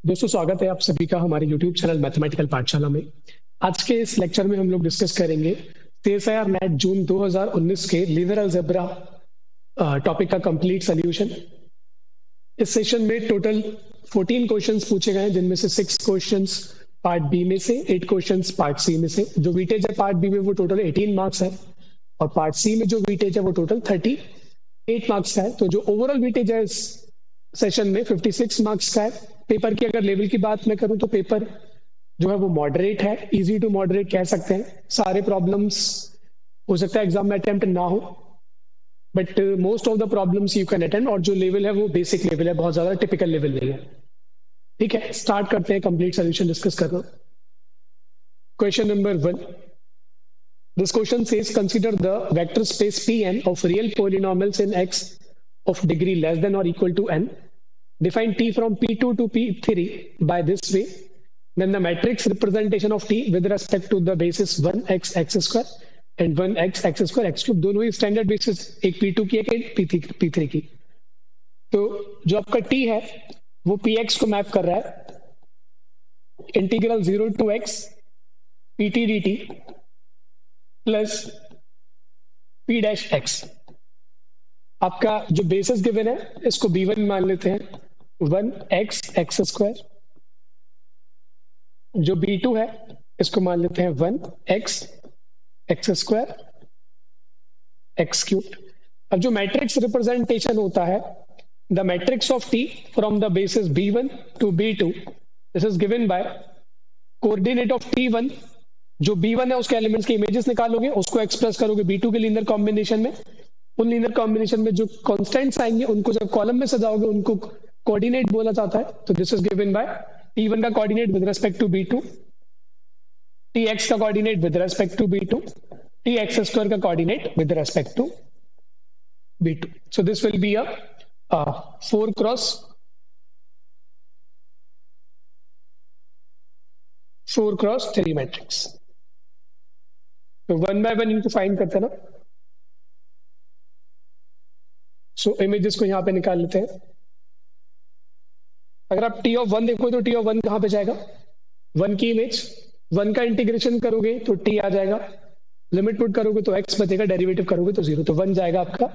दोस्तों, स्वागत है आप सभी का हमारे YouTube चैनल मैथमेटिकल पाठशाला में। आज के इस लेक्चर में हम लोग डिस्कस करेंगे CSIR नेट जून 2019 के लीनियर अलजेब्रा टॉपिक का कंप्लीट सॉल्यूशन। इस सेशन में टोटल 14 क्वेश्चंस पूछे गए हैं, जिनमें से 6 क्वेश्चंस पार्ट बी में से, 8 क्वेश्चंस पार्ट सी में से। जो वेटेज है पार्ट बी में वो टोटल 18 मार्क्स है और पार्ट सी में जो वेटेज है वो टोटल 38 मार्क्स का है। तो जो ओवरऑल वेटेज है इस सेशन में 56 मार्क्स का है। पेपर की अगर लेवल की बात मैं करूं तो पेपर जो है वो मॉडरेट है, इजी टू मॉडरेट कह सकते हैं। सारे प्रॉब्लम्स हो सकता है एग्जाम में अटेम्प्ट ना हो, but most of the problems you can attempt. और जो लेवल है वो बेसिक लेवल है, बहुत ज्यादा टिपिकल लेवल नहीं है। ठीक है, स्टार्ट करते हैं कंप्लीट सॉल्यूशन डिस्कस करना। Question number 1, this question says consider the vector space Pn of real polynomials in x of degree less than or equal to n. Define t from P2 to P3 by this way. Then the matrix representation of t with respect to the basis 1x x square and 1x x square x cube, दोनों ही standard basis, एक P2 की एक P3 की। तो जो आपका t है वो px को मैप कर रहा है integral 0 to x pt dt plus p dash x। आपका जो बेसिस गिवन है इसको b1 मान लेते हैं, 1x x स्क्वायर। जो b2 है इसको मान लेते हैं 1x x square x cube. अब जो मैट्रिक्स रिप्रेजेंटेशन होता है, the matrix of t from the basis b1 to b2, this is given by coordinate of t1। जो b1 है उसके एलिमेंट्स के इमेजेस निकालोगे, उसको एक्सप्रेस करोगे b2 के लीनियर कॉम्बिनेशन में। उन लीनियर कॉम्बिनेशन में जो कांस्टेंट्स आएंगे उनको जब कॉलम में सजाओगे उनको कोऑर्डिनेट बोला जाता है। तो this is given by t1 का coordinate with respect to b2, tx का coordinate with respect to b2, tx square का coordinate with respect to b2। So this will be a 4x3 matrix. तो 1 bye 1 इनको find करते हैं ना। सो images को यहां पे निकाल लेते हैं। अगर आप t ऑफ 1 देखो तो t ऑफ 1 कहां पे जाएगा, 1 की इमेज, 1 का इंटीग्रेशन करोगे तो t आ जाएगा, लिमिट पुट करोगे तो x बचेगा, डेरिवेटिव करोगे तो 0। तो 1 जाएगा आपका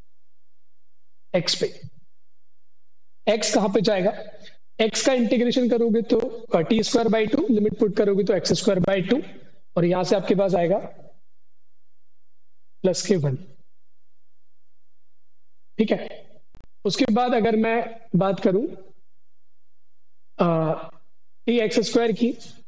x पे। x कहां पे जाएगा, x का इंटीग्रेशन करोगे तो t square by 2, limit put करोगे तो x स्क्वायर बाई 2, और यहां से आपके पास आएगा प्लस के 1। ठीक है, उसके बाद अगर मैं बात करूं टी एक्स स्क्वायर की,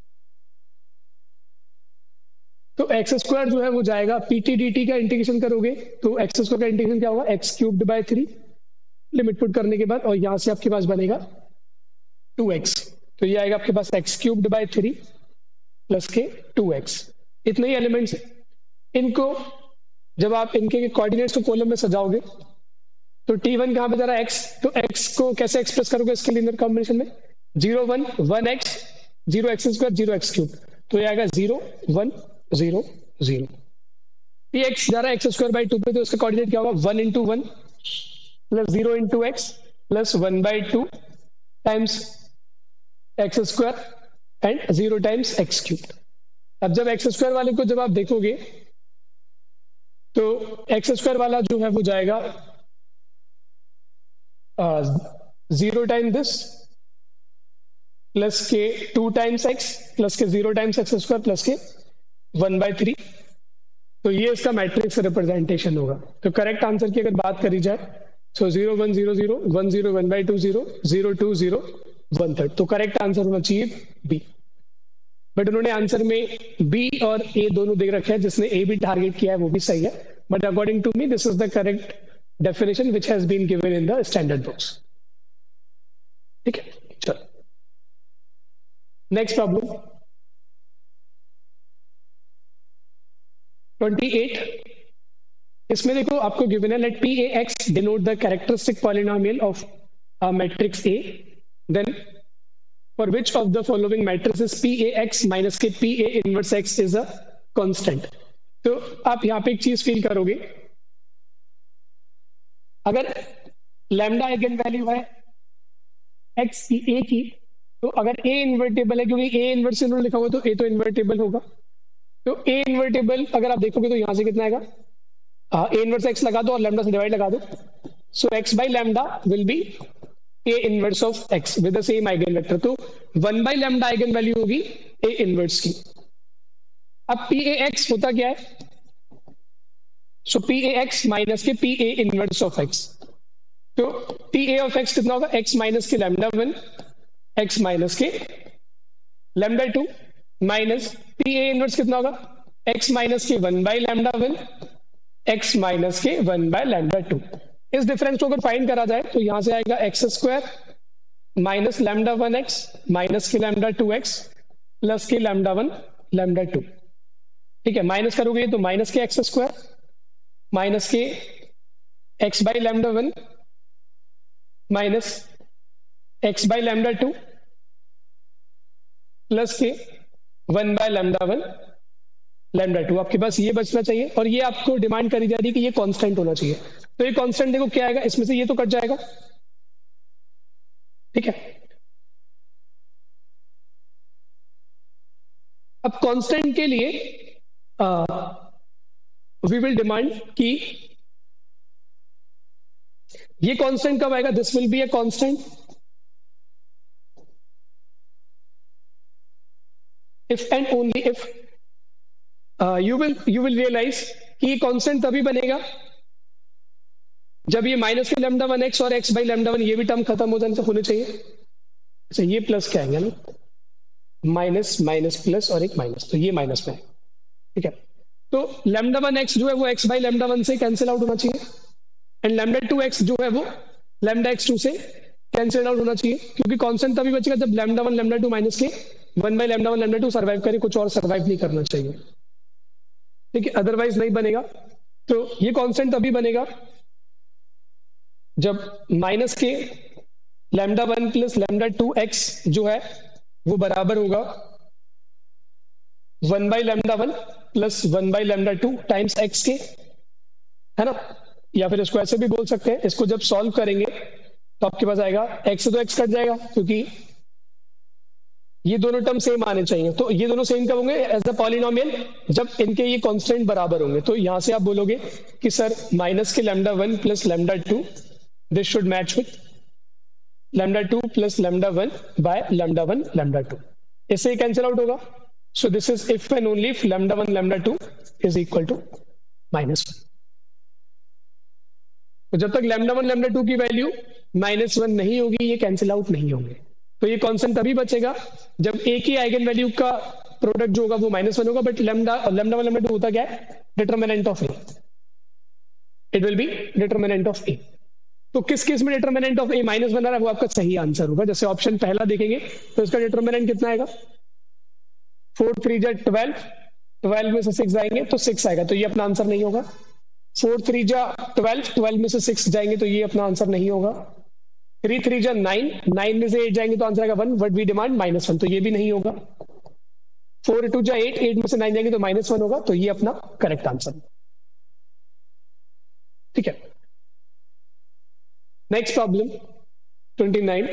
तो एक्स स्क्वायर जो है वो जाएगा पीटी डी टी का इंटीग्रेशन करोगे तो एक्स स्क्वायर का इंटीग्रेशन क्या होगा, x cubed by 3, limit put करने के बाद, और यहां से आपके पास बनेगा 2x। तो ये आएगा आपके पास x cubed by 3 plus k 2x। इतने ही एलिमेंट्स। इनको जब आप इनके कोऑर्डिनेट्स को कॉलम में सजाओगे तो t1 कहां पे जा रहा है, x। तो x को कैसे एक्सप्रेस करोगे इसके लीनियर कॉम्बिनेशन में, 0 1 1x 0x square 0x cube. तो ये आएगा 0 1 0 0। px जा रहा है x स्क्वायर बाई 2 पे, तो इसका कोऑर्डिनेट क्या होगा, 1 into 1 plus 0 into x plus 1 by 2 times x square and 0 times x cube. अब जब x स्क्वायर वाले को जब आप देखोगे तो x स्क्वायर वाला जो है वो जाएगा 0 टाइम दिस प्लस के 2 टाइम्स x प्लस के 0 times x square plus k 1 by 3। तो ये इसका मैट्रिक्स रिप्रेजेंटेशन होगा। तो करेक्ट आंसर की अगर बात करी जाए सो 0 1 0 0 1 0 1 by 2 0 0 2 0 1 3। तो करेक्ट आंसर होना चाहिए बी। बट उन्होंने आंसर में बी और ए दोनों दे रखे हैं, जिसने ए भी टारगेट किया है वो भी सही है, but according to me this is the correct definition which has been given in the standard books. ठीक है, चलो नेक्स्ट प्रॉब्लम 28। इसमें देखो आपको गिवन है, let PAX denote the characteristic polynomial of a matrix A, then for which of the following matrices PAX minus के PA inverse X is a constant। तो आप यहां पे एक चीज फील करोगे, अगर लैम्डा आइगन वैल्यू है एक्स की ए की, तो अगर ए इन्वर्टेबल है, क्योंकि ए इन्वर्स इन्होंने लिखा हुआ, तो ए तो इन्वर्टेबल होगा। तो ए इन्वर्टेबल अगर आप देखोगे तो यहां से कितना आएगा, ए इन्वर्स एक्स लगा दो और लैम्डा से डिवाइड लगा दो, so x by lambda will be A inverse of x with the same eigen vector. तो 1 बाई लैम्डा आइगन वैल्यू होगी ए इनवर्स की। अब पी ए एक्स होता क्या है, so p A x minus k p A inverse of x. तो p A of x कितना होगा, एक्स माइनस के लैम्डा 1 एक्स माइनस के lambda 2 minus p A inverse कितना होगा, एक्स माइनस के 1 बाई लैम्डा 1 एक्स माइनस के 1 by lambda 2। इस डिफरेंस को अगर फाइंड करा जाए तो यहां से आएगा x square minus lambda 1 x minus के lambda 2 x plus k lambda 1 lambda 2। ठीक है, माइनस करोगे तो minus k x square minus k x by lambda 1 minus x by lambda 2 plus k 1 by lambda 1 lambda 2। आपके पास ये बचना चाहिए और ये आपको डिमांड करी जा रही है कि ये कांस्टेंट होना चाहिए। तो ये कांस्टेंट देखो क्या आएगा, इसमें से ये तो कट जाएगा। ठीक है, अब कांस्टेंट के लिए वी विल डिमांड कि ये कांस्टेंट कब आएगा, this will be a constant if and only if you will realise कि ये कांस्टेंट तभी बनेगा जब ये माइनस के लैम्डा 1 एक्स और एक्स बाई लैम्डा 1 ये भी टर्म खत्म हो जाने होने चाहिए। अच्छा, ये प्लस क्या आएंगे ना, माइनस माइनस प्लस और एक माइनस, तो ये माइनस में है। ठीक है, तो लैम्डा 1 एक्स जो है वो एक्स बाई लैम्डा 1 से कैंसिल आउट होना चाहिए एंड लैम्डा 2 एक्स जो है वो लैम्डा एक्स 2 से कैंसिल आउट होना चाहिए, क्योंकि कांस्टेंट तभी बचेगा जब लैम्डा 1 लैम्डा 2 माइनस के 1 बाई लैम्डा 1 लैम्डा 2 सर्वाइव करे, कुछ और सर्वाइव नहीं करना चाहिए। ठीक है, अदरवाइज नहीं बनेगा। तो ये कांस्टेंट तभी बनेगा जब माइनस के लैम्डा 1 प्लस लैम्डा 2 एक्स जो है वो बराबर होगा 1 by lambda 1 plus 1 by lambda 2 times x के, है ना। या फिर इसको ऐसे भी बोल सकते हैं, इसको जब सॉल्व करेंगे तो आपके पास आएगा एक्स से तो एक्स कट जाएगा, क्योंकि ये दोनों टर्म सेम आने चाहिए। तो ये दोनों सेम कब होंगे, एज अ पॉलिनोमियल, जब इनके ये कांस्टेंट बराबर होंगे। तो यहां से आप बोलोगे कि सर माइनस के lambda 1 plus lambda 2 this should match with lambda 2 plus lambda 1 by lambda 1 lambda 2, इससे ही कैंसिल आउट होगा। So this is if and only if lambda 1 lambda 2 is equal to -1। तो जब तक लैम्डा 1 लैम्डा 2 की value -1 नहीं होगी ये कैंसिल आउट नहीं होंगे। तो ये कांस्टेंट तभी बचेगा जब एक ही आइगन वैल्यू का प्रोडक्ट जो होगा वो -1 होगा, बट लैम्डा 1 लैम्डा 2 होता क्या है, determinant of A, it will be determinant of A. तो किस केस में डिटरमिनेंट ऑफ ए -1 आ रहा है वो आपका सही आंसर होगा। जैसे ऑप्शन पहला देखेंगे तो इसका डिटरमिनेंट कितना आएगा, 4 3 जा 12, 12 में से 6 जाएंगे तो 6 आएगा, तो ये अपना आंसर नहीं होगा। 4 3 जा 12, 12 में से 6 जाएंगे तो ये अपना आंसर नहीं होगा। 3 3 जा 9, 9 में से 8 जाएंगे तो आंसर आएगा 1, बट वी डिमांड -1, तो ये भी नहीं होगा। 4 2 जा 8, 8 में से 9 जाएंगे तो -1 होगा, तो ये अपना करेक्ट आंसर। ठीक है, next problem 29,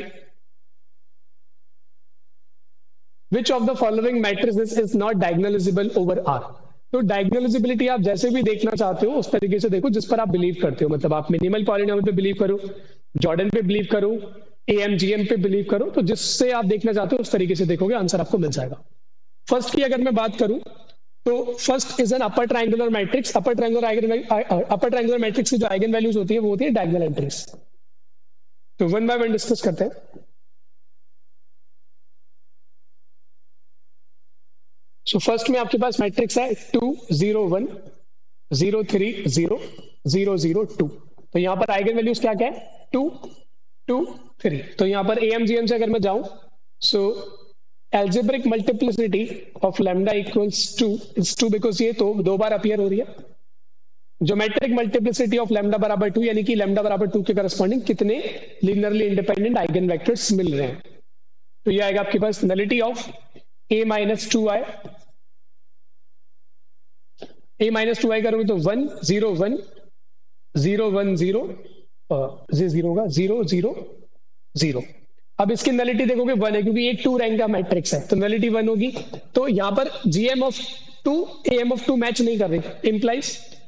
which of the following matrices is not diagonalisable over R. तो डायगोनलाइजेबिलिटी आप जैसे भी देखना चाहते हो उस तरीके से देखो जिस पर आप बिलीव करते हो, मतलब आप मिनिमल पॉलिनोमियल पे बिलीव करो, जॉर्डन पे बिलीव करो, एएमजीएम पे बिलीव करो, तो जिससे आप देखना चाहते हो उस तरीके से देखोगे, आंसर आपको मिल जाएगा। फर्स्ट की अगर मैं बात करूं तो first is an upper triangular matrix. Upper triangular matrix की जो आइगन वैल्यूज होती है वो होती है डायगोनल एंट्रीज। तो 1 बाय 1 डिस्कस करते हैं। सो फर्स्ट में आपके पास मैट्रिक्स है 2 0 1 0 3 0 0 0 2। तो यहां पर आइगन वैल्यूज क्या क्या है, 2 2 3। तो यहां पर एएमजीएम से अगर मैं जाऊं, so algebraic multiplicity of lambda equals 2 is 2, because ये तो 2 बार अपीयर हो रही है। ज्योमेट्रिक मल्टीप्लिसिटी ऑफ लैम्डा बराबर 2, यानी कि लैम्डा बराबर 2 के करस्पॉन्डिंग कितने लीनियरली इंडिपेंडेंट आइगन वेक्टर्स मिल रहे हैं। तो ये आएगा आपके पास nullity of a minus 2i, a minus 2i करोगे तो 1 0 1 0 1 0 0 होगा 0 0 0। अब इसकी नलिटी देखोगे 1 है क्योंकि ये 2 रैंक का मैट्रिक्स है, तो नलिटी 1 होगी। तो यहां पर GM of 2 AM of 2 match नहीं कर रही, इंप्लाइज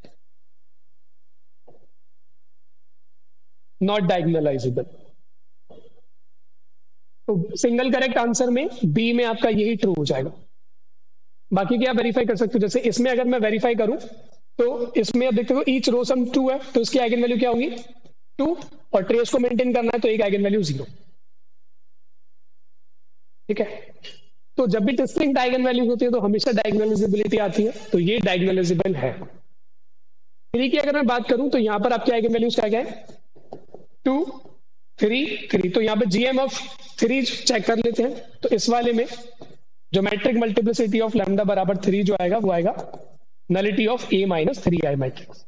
नॉट डायगोनलाइजेबल। तो सिंगल करेक्ट आंसर में बी में आपका यही ट्रू हो जाएगा। बाकी क्या वेरीफाई कर सकते हो, जैसे इसमें अगर मैं वेरीफाई करूं तो इसमें अब देखते हो ईच रो सम 2 है, तो इसकी आइगन वैल्यू क्या होगी 2, और ट्रेस को मेंटेन करना है तो एक आइगन वैल्यू 0। ठीक है, तो जब भी डिस्टिंक्ट आइगन वैल्यूज होती है तो हमेशा डायगोनलाइजेबिलिटी आती है, तो ये डायगोनलाइजेबल है। 3 की अगर मैं बात करूं तो यहां पर आपकी आइगन वैल्यूज क्या है 2 3 3, तो यहां पर जीएम ऑफ 3 चेक कर लेते हैं। तो इस वाले में जो मैट्रिक मल्टीप्लिसिटी ऑफ लैम्डा बराबर 3 जो आएगा वो आएगा nullity of a minus 3i matrix.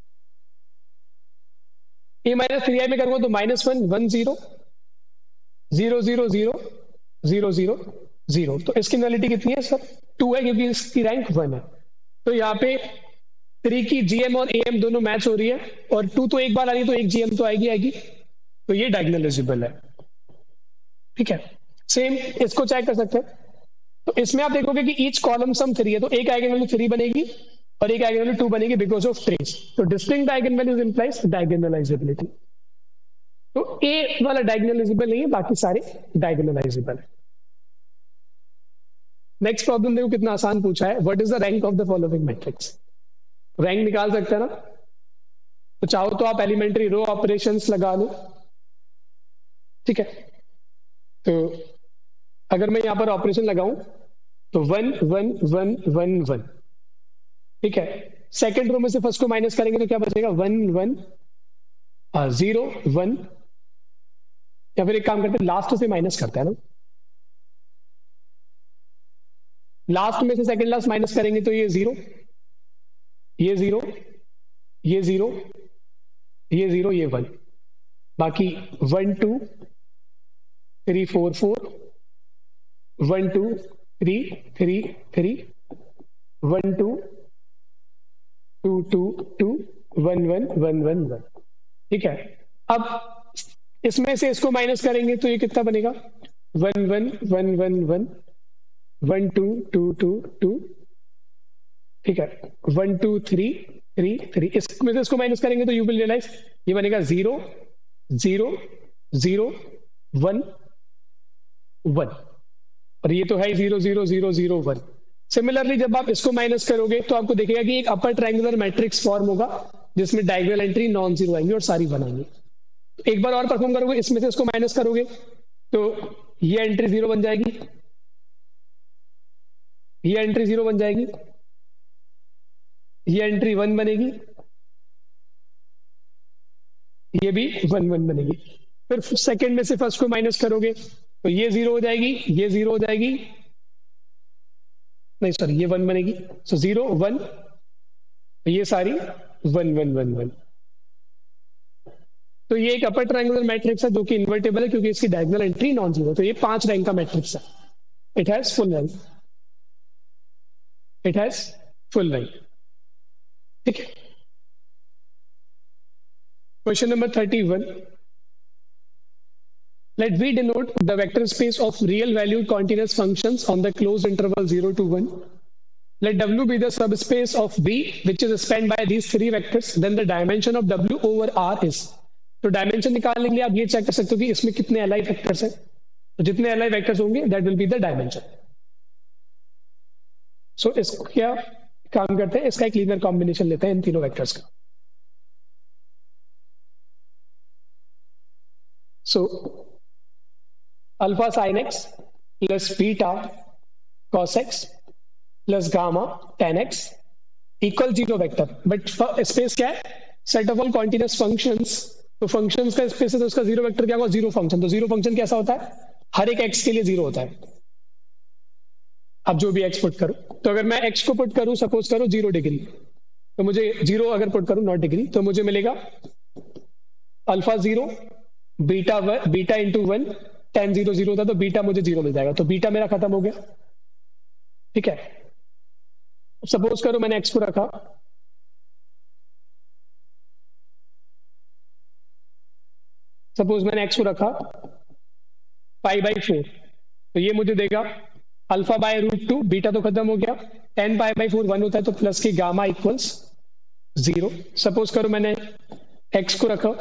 a minus 3i में करूंगा तो -1 1 0 0 0 0 0 0 0, तो इसकी नलिटी कितनी है सर 2 है क्योंकि इसकी रैंक 1 है। तो यहाँ पे 3 की जीएम और एएम दोनों मैच हो रही है, और 2 तो एक बार आ रही है तो एक जीएम तो आएगी, तो ये डायगोनलाइजेबल है। ठीक है, सेम इसको चेक कर सकते हैं। तो इसमें आप देखोगे कि ईच कॉलम सम 3 है, तो एक आइगन वैल्यू 3 बनेगी और एक आइगन वैल्यू 2 बनेगी बिकॉज ऑफ ट्रेस। तो distinct eigen values implies diagonalisability. तो ए वाला डायगोनलाइजेबल नहीं है, बाकी सारे डायगोनलाइजेबल है। नेक्स्ट प्रॉब्लम देखो कितना आसान पूछा है, what is the rank of the following matrix. Rank निकाल सकते हैं ना, तो चाहो तो आप एलिमेंट्री रो ऑपरेशंस लगा लो। ठीक है, तो अगर मैं यहां पर ऑपरेशन लगाऊं तो 1 1 1 1 1। ठीक है, सेकंड रो में से फर्स्ट को माइनस करेंगे तो क्या बचेगा 1 1 0 1, या फिर एक काम करते हैं लास्ट से माइनस करते हैं ना, लास्ट में से सेकंड लास्ट माइनस करेंगे तो ये 0 ये 0 ये 0 ये 0 ये 1, बाकी 1 2 3 4 4 1 2 3 3 3 1 2 2 2 2 1 1 1 1 1। ठीक है, अब इसमें से इसको माइनस करेंगे तो ये कितना बनेगा 1 1 1 1 1 1 2 2 2 2। ठीक है, 1 2 3 3 3, इसमें से इसको माइनस करेंगे तो यू विल रियलाइज ये बनेगा 0 0 0 1 1, और ये तो है 0 0 0 0 1। सिमिलरली जब आप इसको माइनस करोगे तो आपको दिखेगा कि एक अपर ट्रायंगुलर मैट्रिक्स फॉर्म होगा जिसमें डायगोनल एंट्री नॉन जीरो आएंगी और सारी बनाएंगे। एक बार और परफॉर्म करोगे, इसमें से इसको माइनस करोगे तो ये एंट्री 0 बन जाएगी, ये एंट्री 0 बन जाएगी, ये एंट्री 1 बनेगी, ये भी 1 1 बनेगी। फिर सेकंड में से फर्स्ट को माइनस करोगे तो ये 0 हो जाएगी, ये 0 हो जाएगी, नहीं सॉरी ये 1 बनेगी, सो 0 1, ये सारी 1 1 1 1। तो ये एक अपर ट्रायंगुलर मैट्रिक्स है जो कि इन्वर्टेबल है क्योंकि इसकी डायगोनल एंट्री नॉन जीरो। तो ये 5 रैंक का मैट्रिक्स है, it has full rank, it has full rank. ठीक है, question number 31, let V denote the vector space of real valued continuous functions on the closed interval 0 to 1. Let W be the subspace of V which is spanned by these 3 vectors, then the dimension of W over R is. तो dimension निकालने के लिए आप ये check कर सकते हो कि इसमें कितने एल आई वेक्टर्स हैं, तो जितने एल आई वेक्टर्स होंगे that will be the dimension. So इसको क्या काम करते हैं, इसका एक लीनियर कॉम्बिनेशन लेते हैं इन तीनों वेक्टर्स का। So alpha sine x plus beta cos x plus gamma tan x equal zero vector, but space क्या है, set of all continuous functions. तो फंक्शंस का स्पेस है तो उसका जीरो वेक्टर क्या होगा, जीरो फंक्शन। तो जीरो फंक्शन कैसा होता है, हर एक एक्स के लिए जीरो होता है। अब जो भी एक्स पुट करूं, तो अगर मैं एक्स को पुट करूं सपोज करो 0 डिग्री, तो मुझे 0 अगर पुट करूं नॉट डिग्री, तो मुझे मिलेगा अल्फा 0 बीटा इंटू 1 टेन 0 0 होता, तो बीटा मुझे 0 मिल जाएगा, तो बीटा मेरा खत्म हो गया। ठीक है, सपोज करो मैंने एक्स को रखा, सपोज मैंने एक्स को रखा π/4, तो ये मुझे देगा अल्फा बाय रूट 2, बीटा तो खत्म हो गया, 10 π/4 1 होता है, तो प्लस की गामा इक्वल्स 0। सपोज करो मैंने x को रखा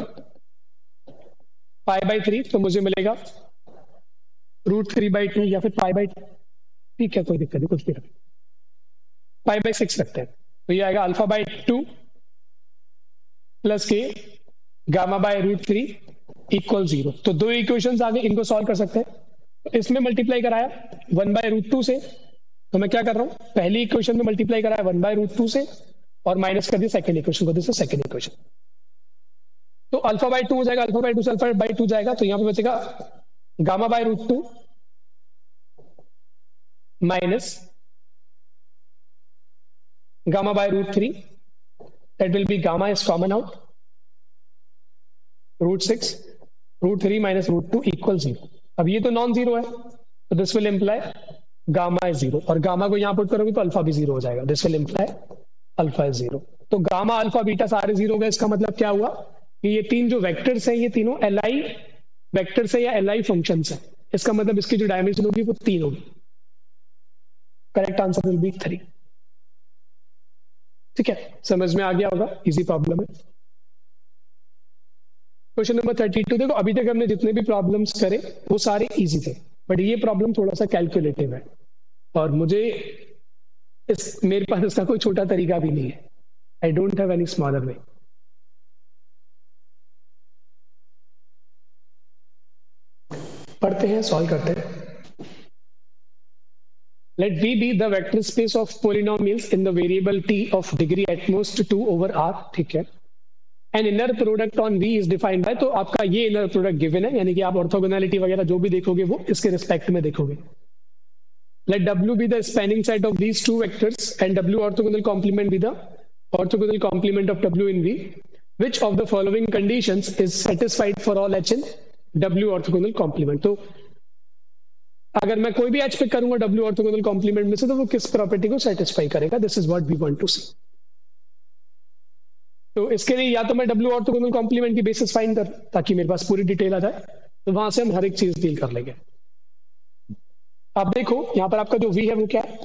π/3, तो मुझे मिलेगा √3/2 या फिर π/, ठीक है कोई दिक्कत नहीं, कुछ भी रखें, π/6 रखते हैं, तो ये आएगा अल्फा बाय 2 प्लस के गामा बाय √3 इक्वल 0। तो दो इक्वेशंस आ गए, इनको सॉल्व कर सकते हैं। इसमें मल्टीप्लाई कराया 1/√2 से, तो मैं क्या कर रहा हूं, पहली इक्वेशन में मल्टीप्लाई कराया 1/√2 से और माइनस कर दिया सेकंड इक्वेशन को, दिस इज सेकंड इक्वेशन। तो अल्फा बाय 2 हो जाएगा, अल्फा बाय 2 से अल्फा बाय 2 जाएगा, तो यहां पे बचेगा gamma by √2 minus gamma by √3, that will be gamma is common out, √6 √3 minus √2 equal 0। अब ये तो नॉन जीरो है, तो this will imply gamma is 0, और गामा को यहां पुट करोगे तो अल्फा भी 0 हो जाएगा, this will imply alpha is 0। तो गामा अल्फा बीटा सारे 0 हो गए। इसका मतलब क्या हुआ कि ये तीन जो वेक्टर्स हैं ये तीनों एलआई वेक्टर्स है या एलआई फंक्शंस है। इसका मतलब इसकी जो डायमेंशन होगी वो 3 होगी। Correct answer will be 3। ठीक है, समझ में आ गया होगा, इजी प्रॉब्लम है। Question number 32। देखो अभी तक हमने जितने भी प्रॉब्लम्स करे वो सारे इजी थे, बट ये प्रॉब्लम थोड़ा सा कैलकुलेटिव है और मुझे मेरे पास इसका कोई छोटा तरीका भी नहीं है। I don't have any smaller way. पढ़ते हैं, सॉल्व करते हैं। Let V be the vector space of polynomials in the variable t of degree at most 2 over r, ठीक है। An inner product on V is defined by, तो आपका ये inner product given है, यानी कि आप ऑर्थोगोनैलिटी वगैरह जो भी देखोगे वो इसके रिस्पेक्ट में देखोगे। Let W be the spanning set of these two vectors and W orthogonal complement be the orthogonal complement of W in V. Which of the following conditions is satisfied for all H in W orthogonal complement? तो अगर मैं कोई भी h pick करूंगा W orthogonal complement में से, तो वो किस प्रॉपर्टी को सेटिस्फाई करेगा? This is what we want to see. तो इसके लिए या तो मैं डब्ल्यू ऑर्थोगोनल कॉम्प्लीमेंट की बेसिस फाइंड कर, ताकि मेरे पास पूरी डिटेल आ जाए, तो वहां से हम हर एक चीज डील कर लेंगे। अब देखो यहां पर आपका जो वी है वो क्या है,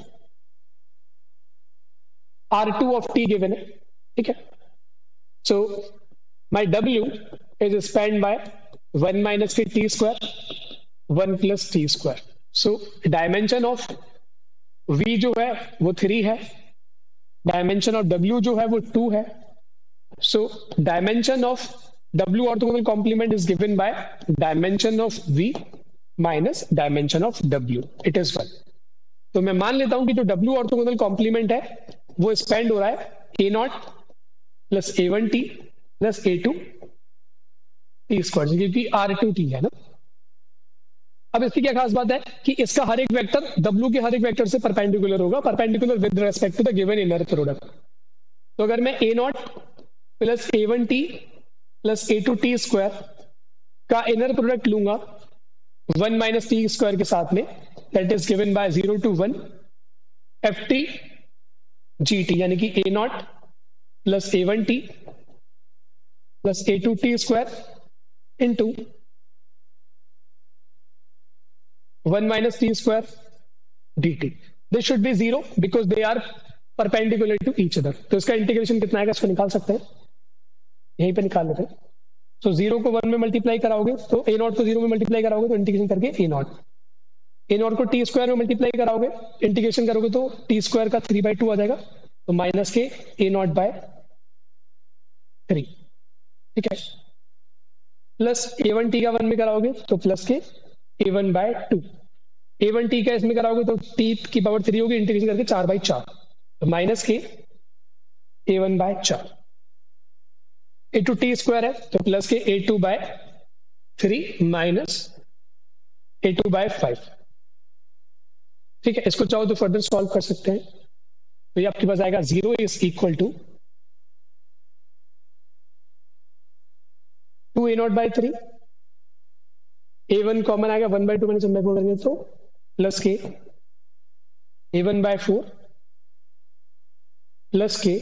R2 ऑफ टी गिवन है, ठीक है। So my W is spanned by 1 minus के t square 1 plus t square. So dimension of V जो है वो 3 है, डायमेंशन ऑफ W जो है वो 2 है। So dimension of W orthogonal complement is given by dimension of V minus dimension of W, it is 1। तो मैं मान लेता हूं कि जो W ऑर्थोगोनल कॉम्प्लीमेंट है वो स्पेंड हो रहा है A0 plus A1T plus A2 T square, क्योंकि R2T है ना। अब इसकी क्या खास बात है कि इसका हर एक वेक्टर W के हर एक वेक्टर से परपेंडिकुलर होगा, perpendicular with respect to the given inner product. तो अगर मैं A0 plus A1T plus A2T square का इनर प्रोडक्ट लूंगा 1 माइनस टी स्क्वायर के साथ में, that is given by 0 to 1 FT GT, यानी कि A0 plus A1T plus A2T square into 1 minus t square dt. This should be 0 because they are perpendicular to each other. तो इसका integration कितना आएगा इसको निकाल सकते हैं, यहीं पे निकाल लेते हैं। तो 0 को 1 में मल्टीप्लाई कराओगे तो A0 को 0 में मल्टीप्लाई कराओगे तो इंटीग्रेशन करके A0 को टी स्क्वायर में मल्टीप्लाई कराओगे, इंटीग्रेशन करोगे तो टी स्क्वायर का 3/2 आ जाएगा, तो माइनस के A0/3, ठीक है। प्लस A1T का 1 में कराओगे तो प्लस के A1/2, A1T का इसमें कराओगे तो t की पावर 3 होगी, इंटीग्रेशन करके 4/4, तो माइनस के A1/4। A2T स्क्वायर है तो प्लस के A2/3 माइनस A2/5, ठीक है। इसको चाहो तो फर्दर सॉल्व कर सकते हैं, तो ये आपके पास आएगा 0 is equal to 2A0/3, A1 common आएगा 1/2 मैंने सिंपल करेंगे तो प्लस के A1/4 प्लस के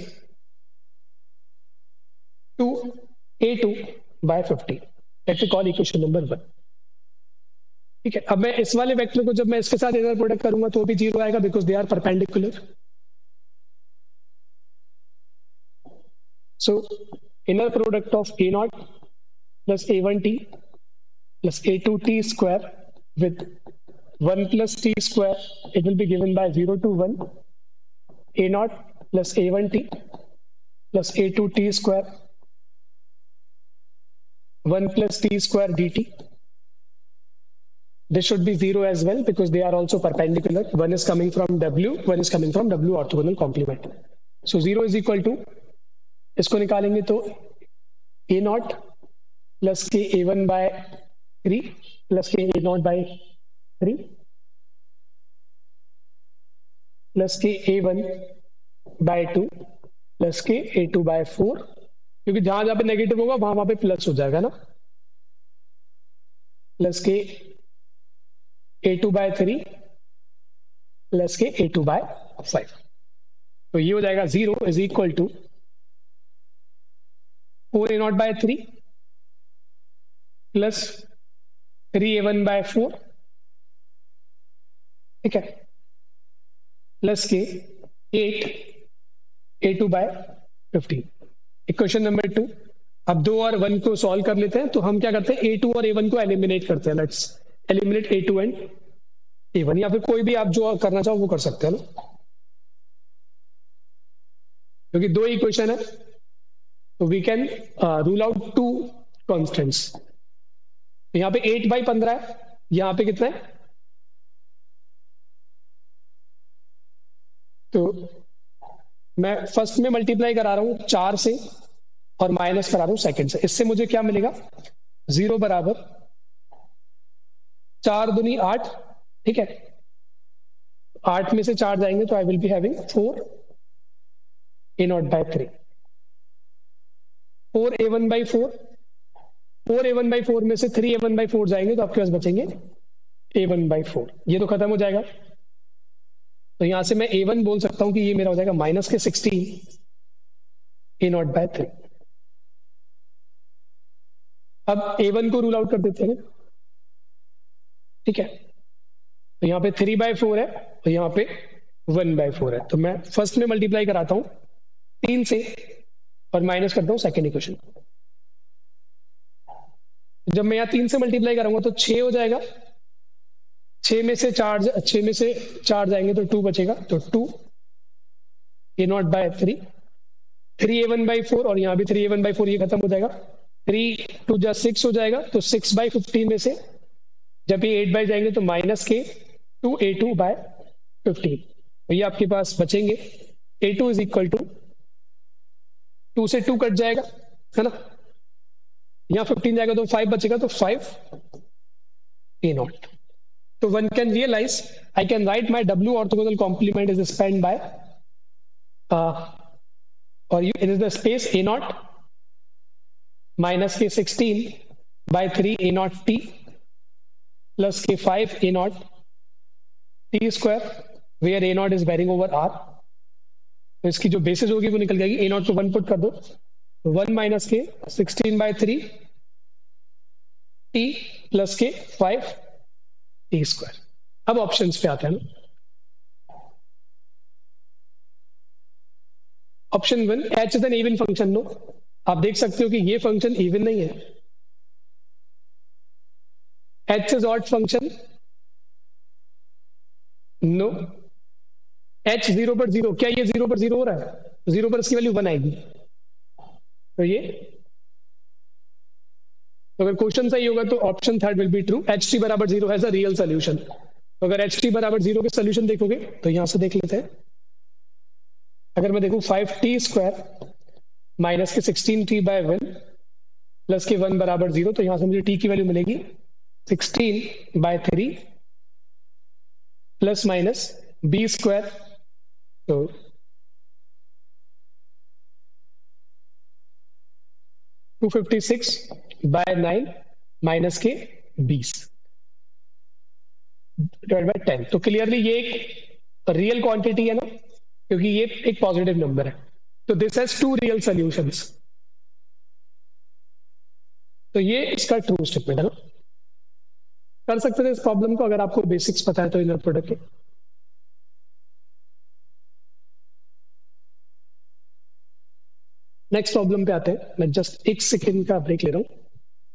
2A2/50, let's call equation number 1। ठीक है, अब मैं इस वाले वेक्टर को जब मैं इसके साथ इनर प्रोडक्ट करूंगा तो भी 0 आएगा because they are perpendicular. So inner product of a naught plus a1t plus a2t square with 1 plus t square, it will be given by 0 to 1 a naught plus a1t plus a2t square 1 plus t square dt. This should be 0 as well because they are also perpendicular. One is coming from W, one is coming from W orthogonal complement. So 0 is equal to, इसको निकालेंगे तो a not plus के a1 by 3 plus के a naught by 3 plus के a1 bye 2 plus के a2 bye 4, क्योंकि जहां जहां पे नेगेटिव होगा वहां पे प्लस हो जाएगा ना, प्लस के a2 बाय 3 प्लस के a2 बाय 5. तो ये हो जाएगा 0 is equal to 4a0 by 3 plus 3a1 by 4, ठीक है, प्लस के 8a2 by 15. Equation number 2. अब 2 और 1 को सॉल्व कर लेते हैं. तो हम क्या करते हैं, a2 और a1 को एलिमिनेट करते हैं. Let's eliminate a2 and a1, या फिर कोई भी आप जो करना चाहो वो कर सकते हैं ना, क्योंकि 2 इक्वेशन है. तो we can rule out 2 constants. यहां पे 8 बाई 15 है, यहां पे कितना है, तो मैं फर्स्ट में मल्टीप्लाई करा रहा हूं 4 से और माइनस करा रहा हूं सेकंड से. इससे मुझे क्या मिलेगा, 0 बराबर 4 दूनी 8, ठीक है, 8 में से 4 जाएंगे तो I will be having 4a0 by 3. 4a1 by 4, 4a1 by 4 में से 3a1 by 4 जाएंगे तो आपके पास बचेंगे a1 by 4. ये तो खत्म हो जाएगा. तो यहां से मैं a1 बोल सकता हूं कि ये मेरा हो जाएगा माइनस के 16a0 by 3. अब a1 को रूल आउट कर देते हैं, ठीक है. तो यहाँ पे 3 by 4 है और यहाँ पे 1 by 4 है. तो मैं फर्स्ट में मल्टीप्लाई कराता हूं 3 से और माइनस करता हूं सेकेंड इक्वेशन. जब मैं यहां 3 से मल्टीप्लाई करूंगा तो 6 हो जाएगा. 6 में से 4 जाएंगे तो 2 बचेगा. तो 2a0 by 3, 3a1 by 4 और यहां भी 3a1 by 4, ये खत्म हो जाएगा. 3 2 जा 6 हो जाएगा. तो 6 by 15 में से जब ये 8 बाई जाएंगे तो माइनस के 2a2 by 15. तो ये आपके पास बचेंगे a2 इज इक्वल टू 2 से 2 कट जाएगा, है ना, यहां 15 जाएगा तो 5 बचेगा. तो 5a0. तो one can realize I can write my W orthogonal complement is spanned by or it is the space a0 minus k 16 by 3 a0 t plus k 5 a0 t square where a0 is bearing over r. तो इसकी जो basis होगी वो निकल जाएगी. a0 को 1 put कर दो, 1 माइनस के 16 by 3 t प्लस के 5 t स्क्वायर. अब ऑप्शंस पे आते हैं ना. Option 1, h is an even function. No, आप देख सकते हो कि ये फंक्शन इवन नहीं है. h is odd function. No, h 0 पर 0, क्या ये 0 पर 0 हो रहा है? 0 पर इसकी वैल्यू 1 आएगी. तो ये, तो अगर क्वेश्चन सही होगा तो option third will be true. H t बराबर 0 हैज अ रियल सोल्यूशन. तो अगर एच टी बराबर 0 के सोल्यूशन देखोगे तो यहां से देख लेते हैं. अगर मैं देखूं 5t स्क्वायर माइनस के 16t बाय 1 प्लस के 1 बराबर 0, तो यहां से मुझे t की वैल्यू मिलेगी 16 by 3 plus minus b square. तो 256 बाय 9 माइनस के 20 डिवाइड बाय 10. तो क्लियरली ये एक रियल क्वांटिटी है ना, क्योंकि ये एक पॉजिटिव नंबर है. तो दिस हैज 2 रियल सॉल्यूशंस. तो ये इसका ट्रू स्टेटमेंट है ना. कर सकते थे इस प्रॉब्लम को अगर आपको बेसिक्स पता है तो इनर प्रोडक्ट के। नेक्स्ट प्रॉब्लम पे आते हैं। मैं जस्ट 1 सेकेंड का ब्रेक ले रहा हूं।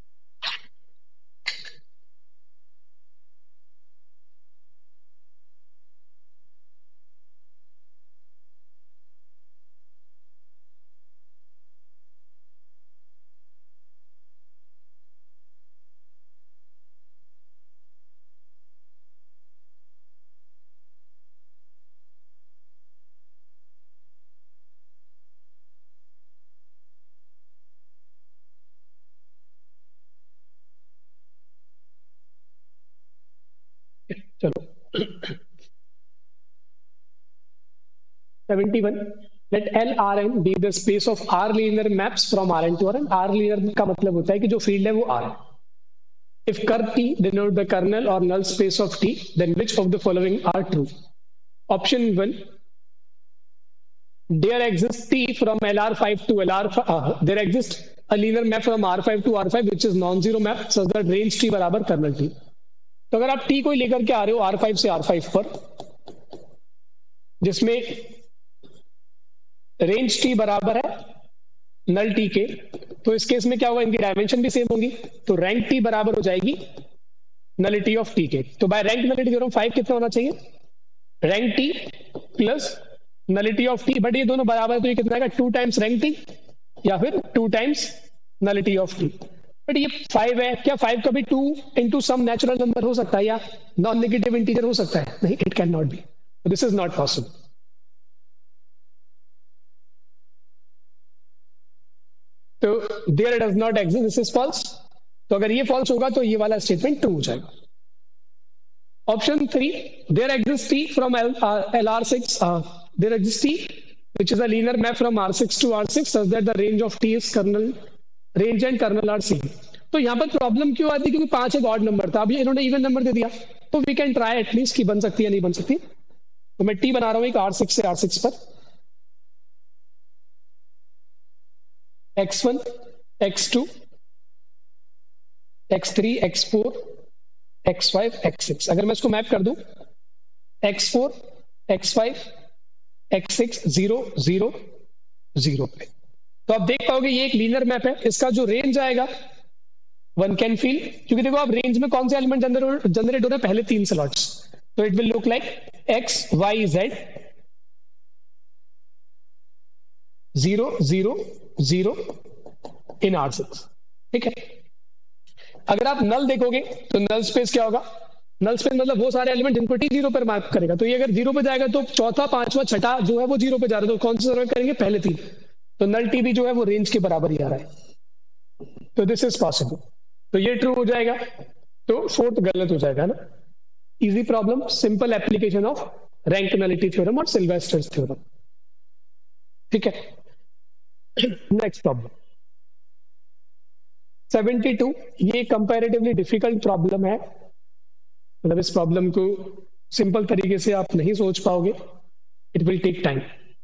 चलो 71 let LRN be the space of R linear maps from Rn to Rn। R linear का मतलब होता है कि जो फील्ड है वो R है। If curve T denote the kernel or null space of T, then which of the following are true? Option 1, there exists T from LR5 to LR5, there exists a linear map from R5 to R5 which is non-zero map such that range T बराबर kernel T। तो अगर आप T को लेकर के आ रहे हो R5 से R5 पर, जिसमें रेंज T बराबर है नल T के, तो इस केस में क्या होगा, इनकी डायमेंशन भी सेम होगी, तो रैंक T बराबर हो जाएगी नलिटी ऑफ T के। तो बाय रैंक नलिटी थ्योरम 5 कितना होना चाहिए, rank T plus nullity of T, but ये दोनों बराबर है तो ये कितना आएगा 2 टाइम्स रैंक T या फिर 2 times nullity of T। But ये 5 है, क्या 5 कभी 2 इंटू सम नेचुरल नंबर हो सकता है या नॉन नेगेटिव इंटीजर हो सकता है? नहीं, it can not be, this is not possible. तो there does not exist, this is false. तो अगर ये फॉल्स होगा तो ये वाला स्टेटमेंट ट्रू हो जाएगा। Option 3, there exist T from LR6, there exist T which is a linear map from R6 to R6 such that the range of T is kernel, range and kernel are same। तो यहाँ पर problem क्यों आती है, क्योंकि 5 एक odd number था, अभी इन्होंने इवन नंबर दे दिया, तो वी कैन ट्राई एटलीस्ट कि बन सकती है नहीं बन सकती। तो मैं T बना रहा हूँ एक R6 से R6 पर, X1 X2 X3 X4 X5 X6। अगर मैं इसको मैप कर दूं X4 X5 X6 0 0 0 पे, तो आप देख पाओगे ये एक लीनियर मैप है। इसका जो रेंज आएगा वन कैन फील, क्योंकि देखो आप रेंज में कौन से एलिमेंट जनरेट हो रहे हैं, पहले 3 स्लॉट्स, तो it will look like X Y Z 0 0 0 in R6। ठीक है, अगर आप नल देखोगे तो नल स्पेस क्या होगा, नल स्पेस मतलब वो सारे एलिमेंट जिनको T 0 पर मार्क करेगा, तो ये अगर 0 पे जाएगा तो चौथा पांचवा छठा जो है वो 0 पे जा रहा है, तो कौन से सर्वे करेंगे, पहले 3, तो नल T भी जो है वो रेंज के बराबर ही आ रहा है, तो दिस इज पॉसिबल। तो ये ट्रू हो जाएगा, तो 4th गलत हो जाएगा ना। Easy problem, simple application of rank nullity theorem और सिल्वेस्टर्स थ्योरम। ठीक है, नेक्स्ट प्रॉब्लम 72, ये कंपैरेटिवली डिफिकल्ट प्रॉब्लम है, मतलब इस प्रॉब्लम को सिंपल तरीके से आप नहीं सोच पाओगे, it will take time.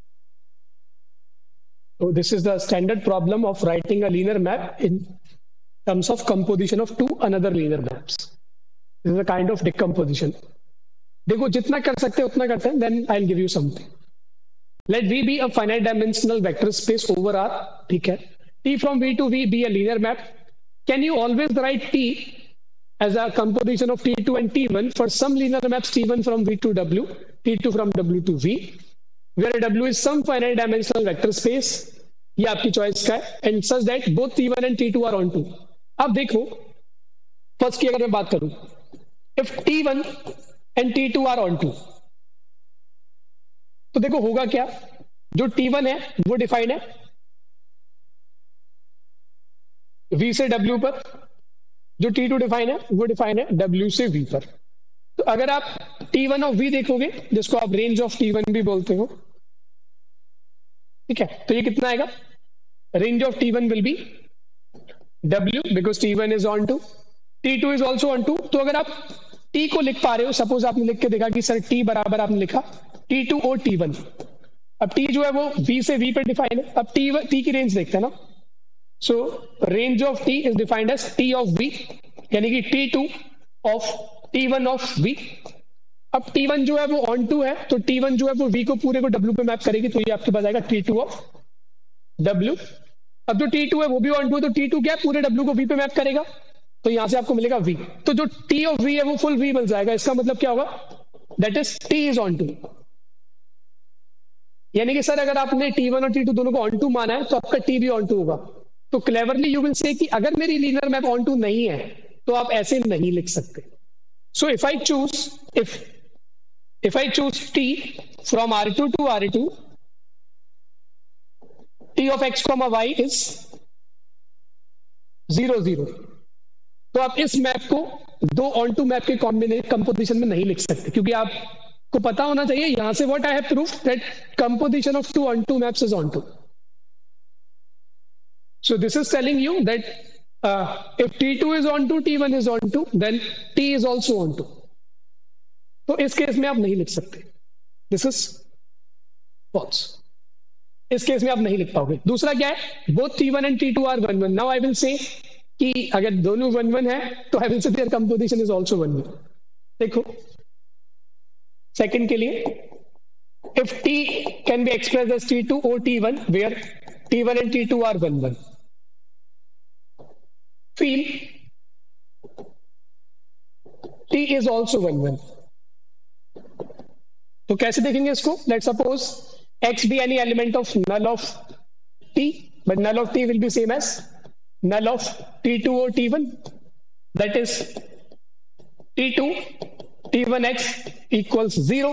So this is the standard problem of writing a linear map in terms of composition of 2 another linear maps. This is a kind of decomposition. देखो जितना कर सकते हैं उतना करते हैं, then I'll give you something. Let V be a finite dimensional vector space over R, ठीक है, T from V to V be a linear map. Can you always write T as a composition of T2 and T1 for some linear maps T1 from V to W, T2 from W to V, where W is some finite dimensional vector space, ये आपकी choice का है, and such that both T1 and T2 are onto। अब देखो first की अगर मैं बात करूं, if T1 and T2 are onto, तो देखो होगा क्या, जो T1 है वो डिफाइंड है V से W पर, जो T2 डिफाइन है वो डिफाइन है W से V पर। तो अगर आप T1 ऑफ V देखोगे, जिसको आप रेंज ऑफ T1 भी बोलते हो, ठीक है, तो ये कितना आएगा, range of T1 will be W because T1 is onto, T2 is also onto. तो अगर आप T को लिख पा रहे हो, सपोज आपने लिख के देखा कि सर T बराबर आपने लिखा T2 और T1, अब T जो है वो V से V पे डिफाइन है, अब T की रेंज देखते हैं ना, so range of T is defined as T of V, यानी कि T2 of T1 of V। अब T1 जो है वो ऑन टू है, तो T1 जो है वो V को पूरे को W पे मैप करेगी, तो ये आपके पास आएगा T2 ऑफ W। अब जो T2 है वो भी ऑन टू है, तो T2 क्या है, पूरे W को V पे मैप करेगा, तो यहां से आपको मिलेगा V। तो जो T ऑफ V है वो फुल V बन जाएगा। इसका मतलब क्या होगा, that is T is onto. यानी कि सर अगर आपने T1 और T2 दोनों को ऑन टू माना है तो आपका T भी ऑन टू होगा। तो क्लेवरली यू विल से कि अगर मेरी लीनियर मैप ऑन टू नहीं है तो आप ऐसे नहीं लिख सकते। So if I choose T from R2 to R2, T of x, y is 0 0। तो आप इस मैप को दो ऑन टू मैप के कंपोजिशन में नहीं लिख सकते, क्योंकि आपको पता होना चाहिए यहां से what I have proved that composition of two onto maps is onto. So this is telling you that if T2 is on to, T1 is on to, then T is also on to। तो इस case में आप नहीं लिख सकते, this is false. इस case में आप नहीं लिख पाओगे। दूसरा क्या है, both T1 and T2 are 1 1। Now I will say कि अगर दोनों 1 1 है तो I will say their composition is also 1 1। देखो सेकंड के लिए, if T can be expressed as T2 or T1 where T1 and T2 are 1 1, feel T is also 1 1। तो कैसे देखेंगे इसको, let suppose x be any element of null of T, but null of T will be same as null of T2 or T1, that is T2 T1x equals 0,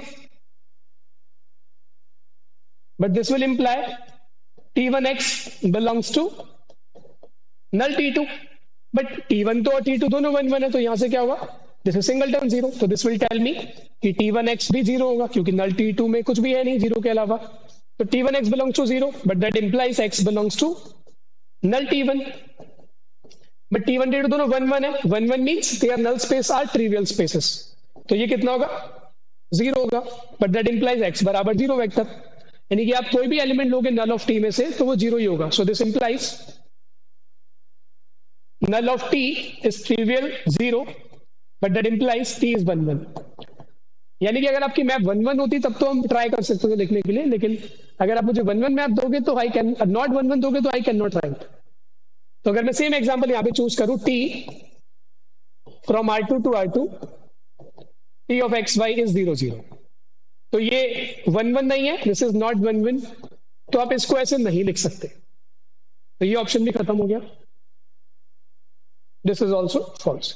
but this will imply T1x belongs to null T2, but T1 तो और T2 दोनों 1 1 है, तो यहां से क्या होगा, this is singleton 0। तो दिस विल टेल मी कि T1x भी 0 होगा, क्योंकि null T2 में कुछ भी है नहीं 0 के अलावा। तो T1x belongs to 0, but that implies x belongs to null T1, but T1 T2 दोनों 1 1 है। 1 1 means their null space are trivial spaces, तो ये कितना होगा, 0 होगा, but that implies x बराबर 0 वेक्टर। यानी कि आप कोई भी एलिमेंट लोगे नल ऑफ टी में से तो वो 0 ही होगा। So this implies null of t is trivial 0, but that implies t is 1 1। यानी कि अगर आपकी मैप 1 1 होती तब तो हम ट्राई कर सकते थे लिखने के लिए, लेकिन अगर आप मुझे 1 1 मैप दोगे तो आई कैन नॉट 1 1 दोगे तो आई कैन नॉट राइट। तो अगर मैं सेम एग्जांपल यहां पे चूज करूं, t from R2 to R2, t of x y is 0 0, तो ये 1 1 नहीं है, दिस इज नॉट 1 1, तो आप इसको ऐसे नहीं लिख सकते। तो ये ऑप्शन भी खत्म हो गया, दिस इज ऑल्सो फॉल्स।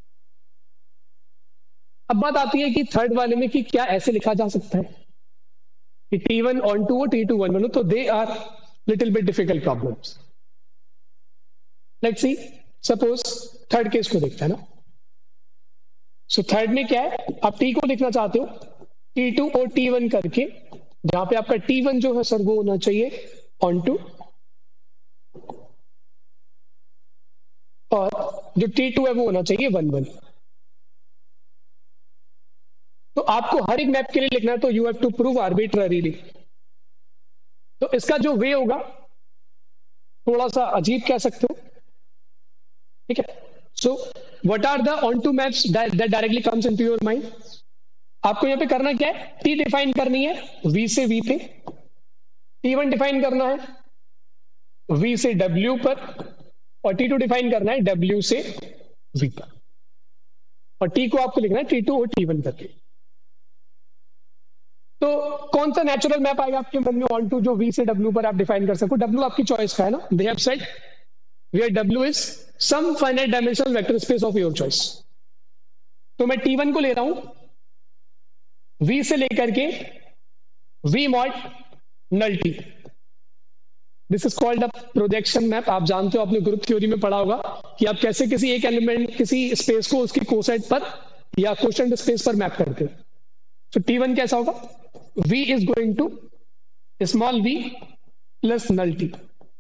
अब बात आती है कि थर्ड वाले में कि क्या ऐसे लिखा जा सकता है कि T1 ऑन टू हो, T2 1 1 हो, तो they are little bit difficult problems. Let's see, suppose third case को देखते हैं ना। सो थर्ड में क्या है, आप T को लिखना चाहते हो T2 और T1 करके, जहां पे आपका T1 जो है सर वो होना चाहिए ऑन टू, और जो T2 है वो होना चाहिए 1 1। तो आपको हर एक मैप के लिए लिखना है, तो you have to prove arbitrarily. तो इसका जो वे होगा थोड़ा सा अजीब कह सकते हो, ठीक है। So what are the onto maps that directly comes into your mind. आपको यहां पे करना क्या है, T डिफाइन करनी है V से V पे, T1 डिफाइन करना है V से W पर, और T2 डिफाइन करना है W से V पर, और T को आपको लिखना है T2 और T1 करके। तो कौन सा नेचुरल मैप आएगा आपके मन में ऑन टू जो V से W पर आप डिफाइन कर सको। W आपकी चॉइस का है ना, they have said where W is some finite dimensional vector space of your choice. तो मैं T1 को ले रहा हूं V से लेकर के V mod null T, this is called a projection map. आप जानते हो, आपने ग्रुप थ्योरी में पढ़ा होगा कि आप कैसे किसी एक एलिमेंट किसी स्पेस को उसकी कोसेट पर या कोशेंट स्पेस पर मैप करते हो। तो T1 कैसा होगा, V is going to small v plus null T,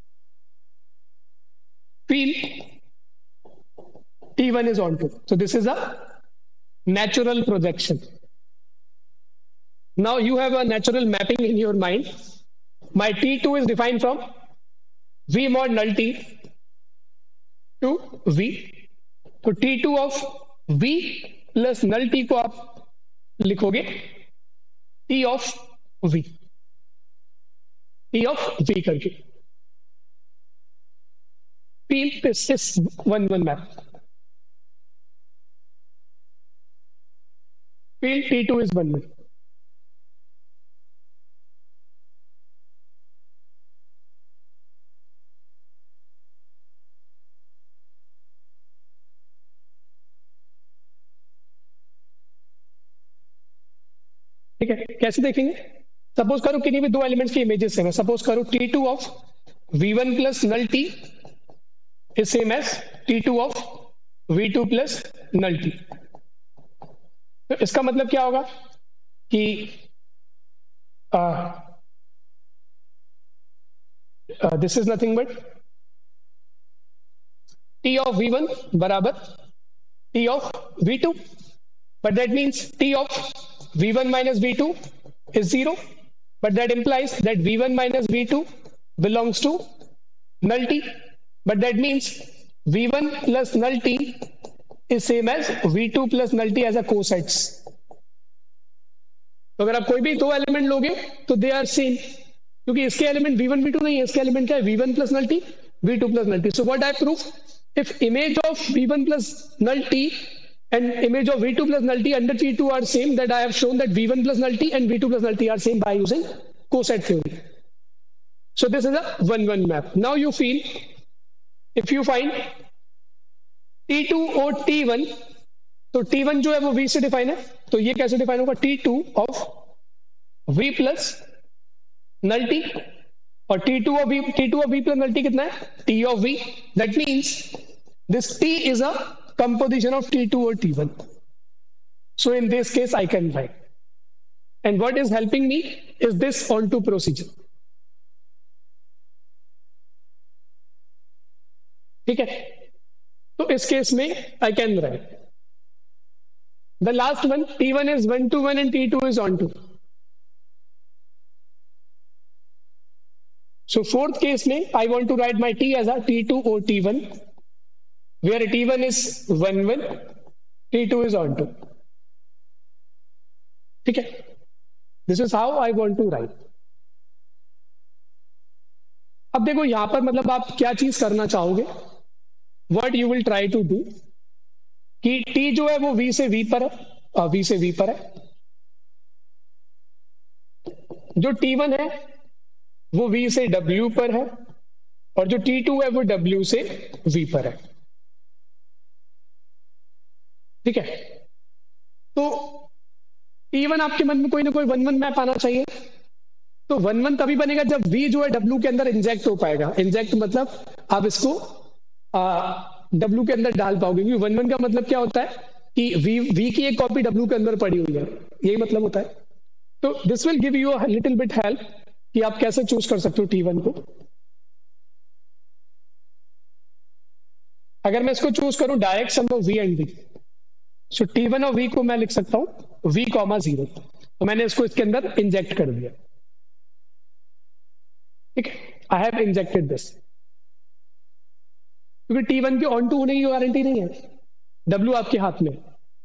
feel T1 is on to, so this is a natural projection. Now you have a natural mapping in your mind. My T2 is defined from V mod null T to V. So T2 of v plus null T को आप लिखोगे T of v, T of v करके। Feel this is 1-1 map. Feel T2 is 1-1। ठीक है, कैसे देखेंगे? Suppose करो किन्हीं भी दो एलिमेंट्स की इमेजेस है। सपोज करो T2 of V1 plus null T is same as T2 of V2 plus null T. तो इसका मतलब क्या होगा कि this is nothing but T of V1 बराबर T of V2, but that means T of V1 minus V2 is 0, but that implies that V1 minus V2 belongs to null T, but that means V1 plus null T is same as V2 plus null T as a cosets. तो अगर आप कोई भी दो element लोगे तो they are same, क्योंकि इसके एलिमेंट V1 V2 नहीं है, इसके एलिमेंट क्या है? V1 plus null T, V2 plus null T. So what I prove? If image of V1 plus null T and image of V2 plus null T under T2 are same, that I have shown that V1 plus null T and V2 plus null T are same by using coset theory. So this is a 1-1 map. Now you feel, if you find T2 और T1, तो T1 जो है वो V से define है, तो ये कैसे डिफाइन होगा? T2 of V plus null T, और T2 of V plus null T कितना है? T of V. That means this T is a composition of T2 or T1. So in this case I can write, and what is helping me is this onto procedure. ठीक है, तो इस case में I can write the last one, T1 is 1-1 and T2 is onto. So fourth case में I want to write my T as a T2 or T1, where T1 is 1-1, T2 is onto. ठीक है, this is how I want to write. अब देखो यहां पर मतलब आप क्या चीज करना चाहोगे? What you will try to do कि T जो है वो V से V पर है, V से V पर है, जो T1 है वो V से W पर है, और जो T2 है वो W से V पर है। ठीक है, तो T1 आपके मन में कोई ना कोई 1-1 मैप आना चाहिए। तो 1-1 तभी बनेगा जब V जो है W के अंदर इंजेक्ट हो पाएगा। इंजेक्ट मतलब आप इसको W के अंदर डाल पाओगे, क्योंकि 1-1 का मतलब क्या होता है कि V की एक कॉपी W के अंदर पड़ी हुई है, यही मतलब होता है। तो this will give you a little bit help कि आप कैसे चूज कर सकते हो T1 को। अगर मैं इसको चूज करूं direct sum of V and V, so T1 और V को मैं लिख सकता हूं V, 0, तो मैंने इसको इसके अंदर इंजेक्ट कर दिया। ठीक है, आई हैव इंजेक्टेड दिस, क्योंकि T1 के ऑन टू होने की गारंटी नहीं है, W आपके हाथ में।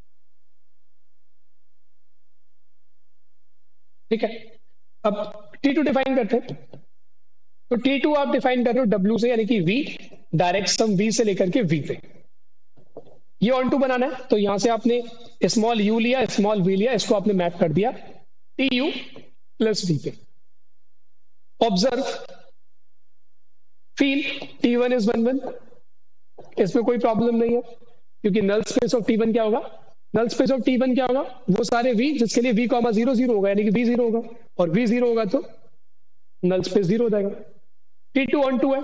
ठीक है, अब T2 डिफाइन करते हैं। तो T2 आप डिफाइन कर रहे हो W से, यानी कि V, डायरेक्ट सम V से लेकर के V पे। ये ऑन टू बनाना है, तो यहां से आपने स्मॉल u लिया, स्मॉल v लिया, इसको आपने मैप कर दिया TU प्लस V पे। ऑब्जर्व, फील T1 इज 1-1, इसमें कोई प्रॉब्लम नहीं है, क्योंकि नल स्पेस ऑफ T1 क्या होगा? नल स्पेस ऑफ T1 क्या होगा? वो सारे V जिसके लिए V, 0, 0 होगा, यानी कि V 0 होगा, और V 0 होगा तो नल स्पेस 0 हो जाएगा। T2 ऑन टू है,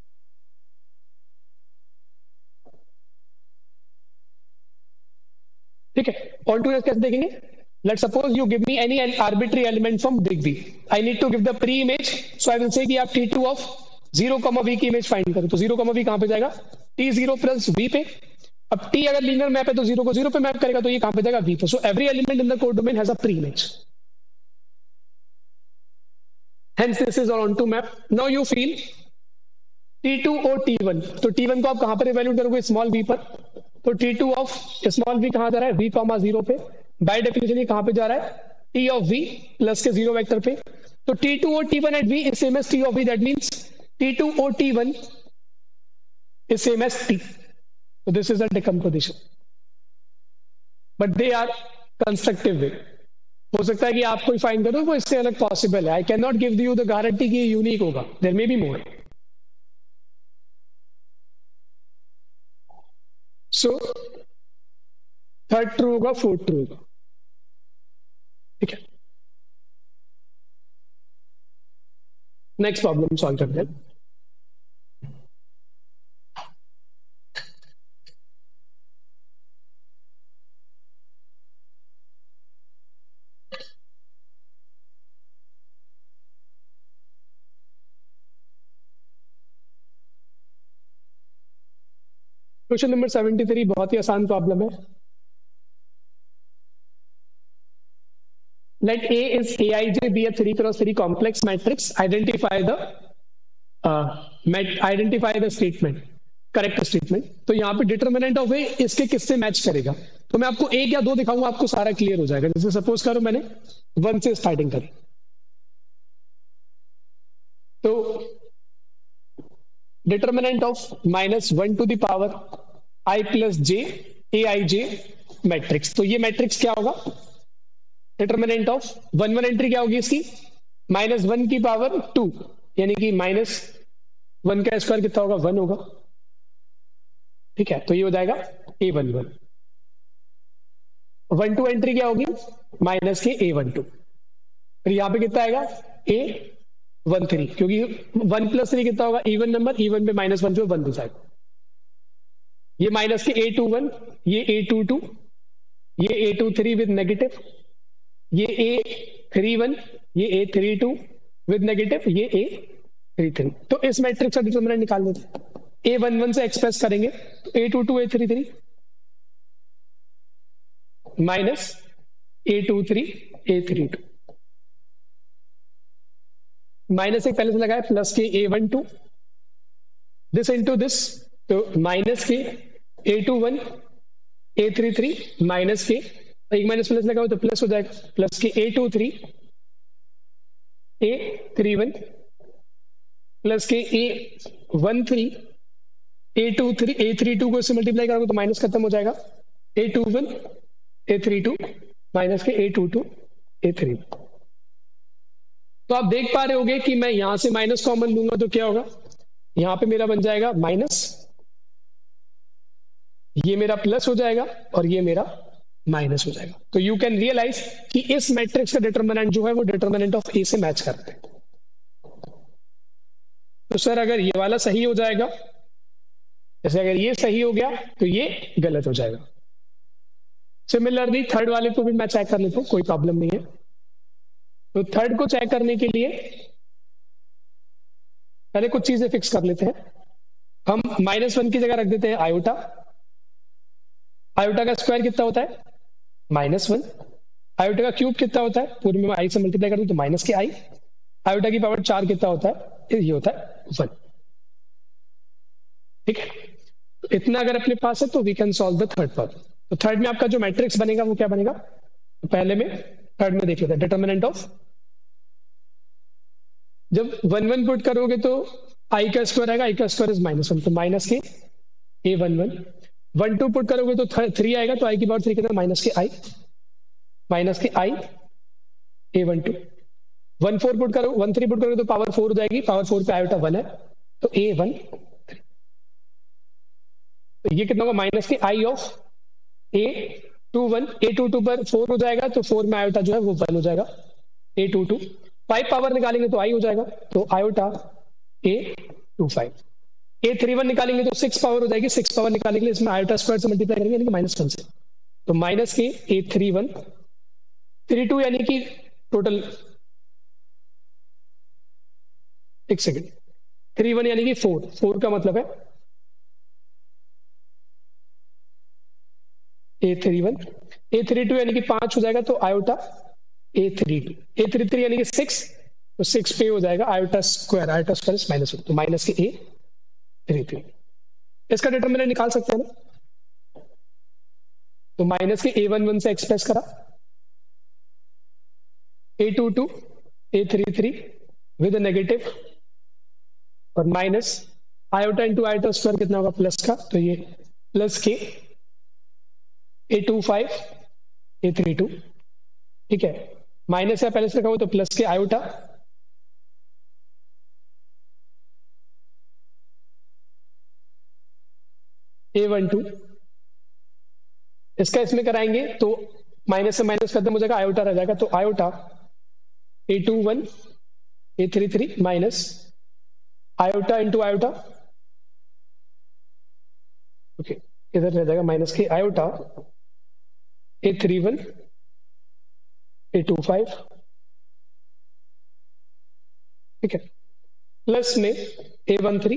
ठीक है। ऑन टू कैसे देखेंगे? Let suppose you give me any arbitrary element from big V, I need to give the pre image, so I will say कि आप T2 ऑफ 0, V की इमेज फाइंड करो। तो 0, V कहां पे जाएगा? T0 प्लस V पे। अब T अगर लीनियर मैप है तो 0 को 0 पे मैप करेगा, तो ये कहां पे जाएगा? V पे। So every element in the codomain has a pre image, hence this is on to map. Now you feel T2 और T1, तो T1 को आप कहां पर इवेल्यूएट करोगे? स्मॉल v पर, तो T2 ऑफ स्मॉल v कहाँ जा रहा है, v कॉमा 0 पे, बाय डेफिनेशन ये कहाँ पे जा रहा है, T ऑफ v प्लस के 0 वेक्टर पे। तो T2 और T1 at v is same as T of v, that means T2 और T1 is same as T। So this is a decomposition, but they are constructive way। हो सकता है कि आप कोई फाइंड करो वो इससे अलग पॉसिबल है। I can not give you the guarantee कि यूनिक होगा, there may be more. So third true होगा, फोर्थ ट्रू होगा, ठीक है। नेक्स्ट प्रॉब्लम सॉल्व करते हैं। क्वेश्चन नंबर 73 बहुत ही आसान प्रॉब्लम है। Let A is Aij be a 3x3 complex matrix. Identify the statement, correct statement। तो यहाँ पे डिटरमिनेंट ऑफ ए इसके किससे मैच करेगा। तो मैं आपको एक या दो दिखाऊंगा, आपको सारा क्लियर हो जाएगा। जैसे सपोज करो मैंने 1 से स्टार्टिंग करी, तो determinant of -1 to the power i plus j Aij matrix. तो ये मैट्रिक्स क्या होगा, डिटरमिनेंट ऑफ 1 1 एंट्री क्या होगी इसकी, -1 की पावर 2, यानी कि -1 का स्क्वायर कितना होगा, 1 होगा, ठीक है। तो ये हो जाएगा A11। 1 2 एंट्री क्या होगी, माइनस के A12। फिर यहाँ पे कितना आएगा, A13, क्योंकि 1 + 3 कितना होगा, इवन नंबर, इवन पे -1 जो 1 हो जाएगा। ये माइनस के A21, ये A22, ये A23 विद नेगेटिव, ये A31, ये A32 विद नेगेटिव, ये A33। तो इस मैट्रिक्स का डिटरमिनेंट निकाल लेते हैं। A11 से एक्सप्रेस करेंगे तो A22 A33 minus A23 A32, minus एक पहले से लगाया, प्लस के A12, दिस इंटू दिस, तो माइनस के A21 A33 माइनस के, एक माइनस प्लस लगाओ तो प्लस हो जाएगा, प्लस के A23 A31 प्लस के A13 A23 A32 को इससे मल्टीप्लाई करोगे तो माइनस खत्म हो जाएगा, A21 A32 माइनस के A22 A31। तो आप देख पा रहे होगे कि मैं यहां से माइनस कॉमन लूंगा तो क्या होगा, यहां पे मेरा बन जाएगा माइनस, ये मेरा प्लस हो जाएगा और ये मेरा माइनस हो जाएगा। तो यू कैन रियलाइज कि इस मैट्रिक्स का डिटरमिनेंट जो है वो डिटरमिनेंट ऑफ ए से मैच करते हैं। तो सर अगर ये वाला सही हो जाएगा, जैसे अगर ये सही हो गया तो ये गलत हो जाएगा। सिमिलरली थर्ड वाले को भी मैं चेक कर लेता हूं, कोई प्रॉब्लम नहीं है। तो थर्ड को चेक करने के लिए पहले कुछ चीजें फिक्स कर लेते हैं। हम -1 की जगह रख देते हैं आयोटा। आयोटा का स्क्वायर कितना होता है, -1। आयोटा का क्यूब कितना होता है, पूरे में आई से मल्टीप्लाई कर दूं तो माइनस के आई। आयोटा की पावर 4 कितना होता है, ये होता है 1, ठीक है। इतना अगर अपने पास है तो we can solve the third problem. तो थर्ड में आपका जो मैट्रिक्स बनेगा वो क्या बनेगा, तो पहले में थर्ड में देख लेते हैं। डिटरमिनेंट ऑफ, जब 1 1 पुट करोगे तो आई का स्क्वायर आएगा, आई का स्क्वायर इज -1, तो माइनस के A11। 1 2 पुट करोगे तो 3 आएगा, तो आई की पावर 3 कितना, माइनस के आई, माइनस के आई A12। 1 4 पुट करो, 1 3 पुट करोगे तो पावर 4 हो जाएगी, पावर 4 पे आयोटा 1 है, तो A1। तो ये कितना होगा, माइनस के आई ऑफ A21, A22 पर 4 हो जाएगा, तो 4 में आयोटा जो है वो 1 हो जाएगा, A22। 5 पावर निकालेंगे तो आई हो जाएगा, तो आयोटा A25। A31 निकालेंगे तो 6 पावर हो जाएगी, 6 पावर निकालने के लिए इसमें आयोटा स्क्वायर से मल्टीप्लाई करेंगे, यानी कि -1 से, तो माइनस के A31 32, यानी कि टोटल, एक सेकेंड, 31 यानी कि 4 का मतलब है A31, A32 यानी कि 5 हो जाएगा, तो आयोटा A32, A33 यानी कि 6, तो 6 पे हो जाएगा iota square, iota square is -1, तो माइनस के A33। इसका डिटरमिनेंट निकाल सकते हैं ना, तो माइनस के A11 से एक्सप्रेस करा, A22 A33 विद नेगेटिव, और minus iota into iota square कितना होगा प्लस का, तो ये प्लस के A25 A32, ठीक है। माइनस या पहले से रखा हुआ तो प्लस के आयोटा A12, इसका इसमें कराएंगे तो माइनस से माइनस खत्म हो जाएगा, आयोटा रह जाएगा, तो iota A21 A33 minus iota into iota, okay, इधर रह जाएगा माइनस के आयोटा A31 A25, ठीक है, प्लस में A13।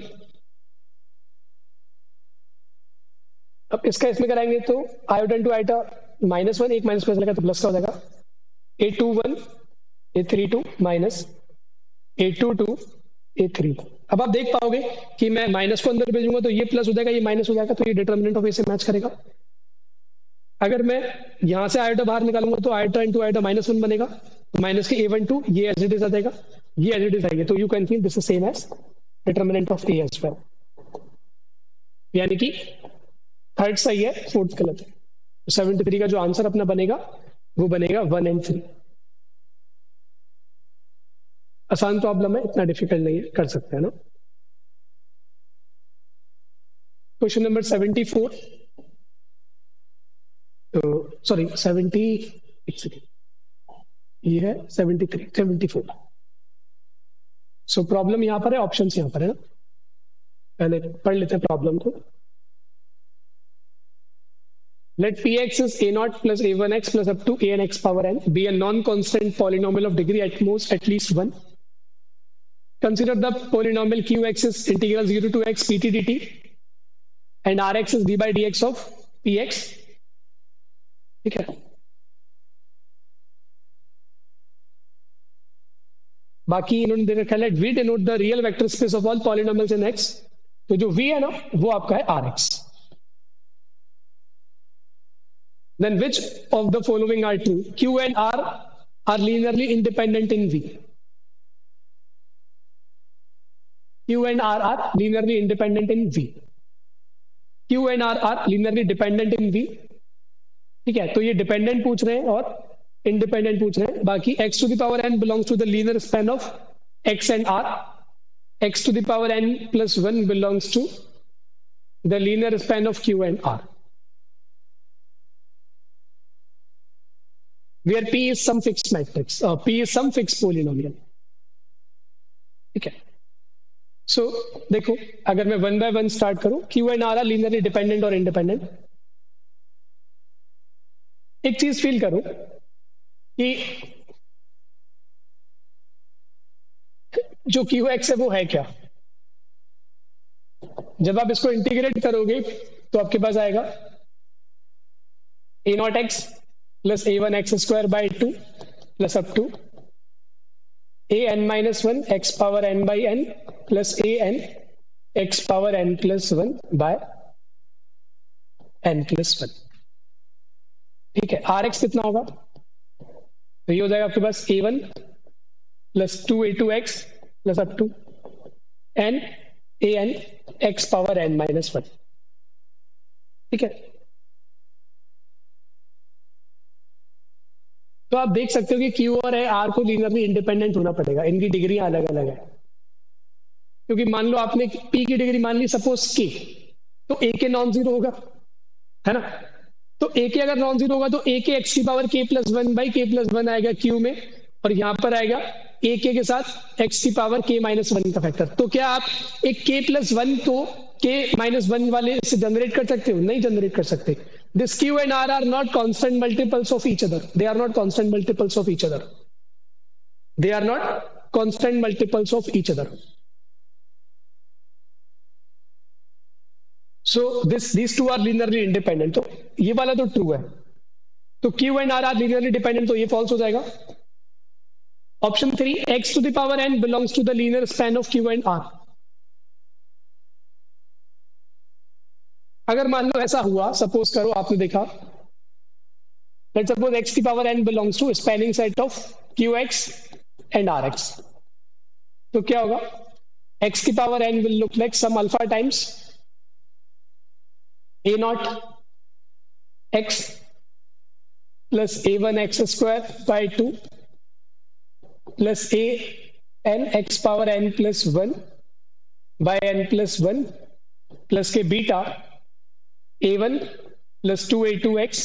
अब इसका इसमें कराएंगे तो आयोटा इंटू आयोटा -1, एक माइनस प्लस लगा तो प्लस का हो जाएगा, A21 A32 minus A22 A32। अब आप देख पाओगे कि मैं माइनस को अंदर भेजूंगा तो ये प्लस हो जाएगा, ये माइनस हो जाएगा, तो ये डिटर्मिनेंट ऑफ ए से मैच करेगा। अगर मैं यहां से आयोटा बाहर निकालूंगा तो आयोटा इंटू आयोटा -1 बनेगा, तो माइनस के A12 ये एज इट इज आ जाएगा, ये एज इट इज आएगा, तो you can feel this is same as determinant of A as well, यानी कि थर्ड सही है, फोर्थ गलत है। 73 का जो आंसर अपना बनेगा वो बनेगा 1 और 3। आसान प्रॉब्लम है, इतना डिफिकल्ट नहीं है, कर सकते हैं ना। क्वेश्चन नंबर 74, तो सॉरी 70, ये है 73 74। सो प्रॉब्लम यहां पर है, ऑप्शंस यहां पर है ना, पहले पढ़ लेते हैं प्रॉब्लम को। Let Px is a0 plus a1x plus up to an x power n be a non-constant polynomial of degree at most at least 1. Consider the polynomial qx is integral 0 to x pt dt and rx is d by dx of px. ठीक है, बाकी इन्होंने दे रखा है v denote the real vector space of all polynomials in x, तो जो v है ना वो आपका है rx। Then which of the following are true? Q and R are linearly independent in V. Q and R are linearly independent in V. Q and R are linearly dependent in V. ठीक है, तो ये dependent पूछ रहे हैं और independent पूछ रहे हैं। बाकी x to the power n belongs to the linear span of x and R. X to the power n plus 1 belongs to the linear span of Q and R, where P is some fixed matrix, P is some fixed polynomial। ठीक है, सो देखो अगर मैं 1 by 1 start करूं, Q and R are linearly dependent और independent। एक चीज feel करो कि जो QX है वो है क्या। जब आप इसको इंटीग्रेट करोगे तो आपके पास आएगा a0x plus a1x square by 2 plus up to an minus 1 x power n by n plus an x power n plus 1 by n plus 1। ठीक है, rx कितना होगा, तो ये हो जाएगा आपके पास a1 plus 2a2x plus up to n an x power n minus 1। ठीक है, तो आप देख सकते हो कि Q और R को लीनियरली इंडिपेंडेंट होना पड़ेगा, इनकी डिग्री अलग अलग है। क्योंकि मान लो आपने P की डिग्री मान ली सपोज K, तो A के नॉन जीरो होगा, है ना। तो A के अगर नॉन जीरो होगा तो A के x की power k plus 1 by k plus 1 आएगा Q में, और यहां पर आएगा A के साथ x की पावर k माइनस 1 का फैक्टर। तो क्या आप एक k प्लस 1 को k माइनस 1 वाले से जनरेट कर सकते हो? नहीं जनरेट कर सकते। This Q and R are not constant multiples of each other. They are not constant multiples of each other. They are not constant multiples of each other. So these two are linearly independent. तो ये वाला तो true है, तो Q and R are linearly dependent, तो ये false हो जाएगा। Option 3, x to the power n belongs to the linear span of Q and R। अगर मान लो ऐसा हुआ, सपोज करो आपने देखा Let's suppose x की power n belongs to spanning set of qx and rx. तो क्या होगा? x की power n will look like some alpha times a naught x plus a1 x square by 2 plus a n x power n plus 1 by n plus 1 plus के beta a1 plus 2a2x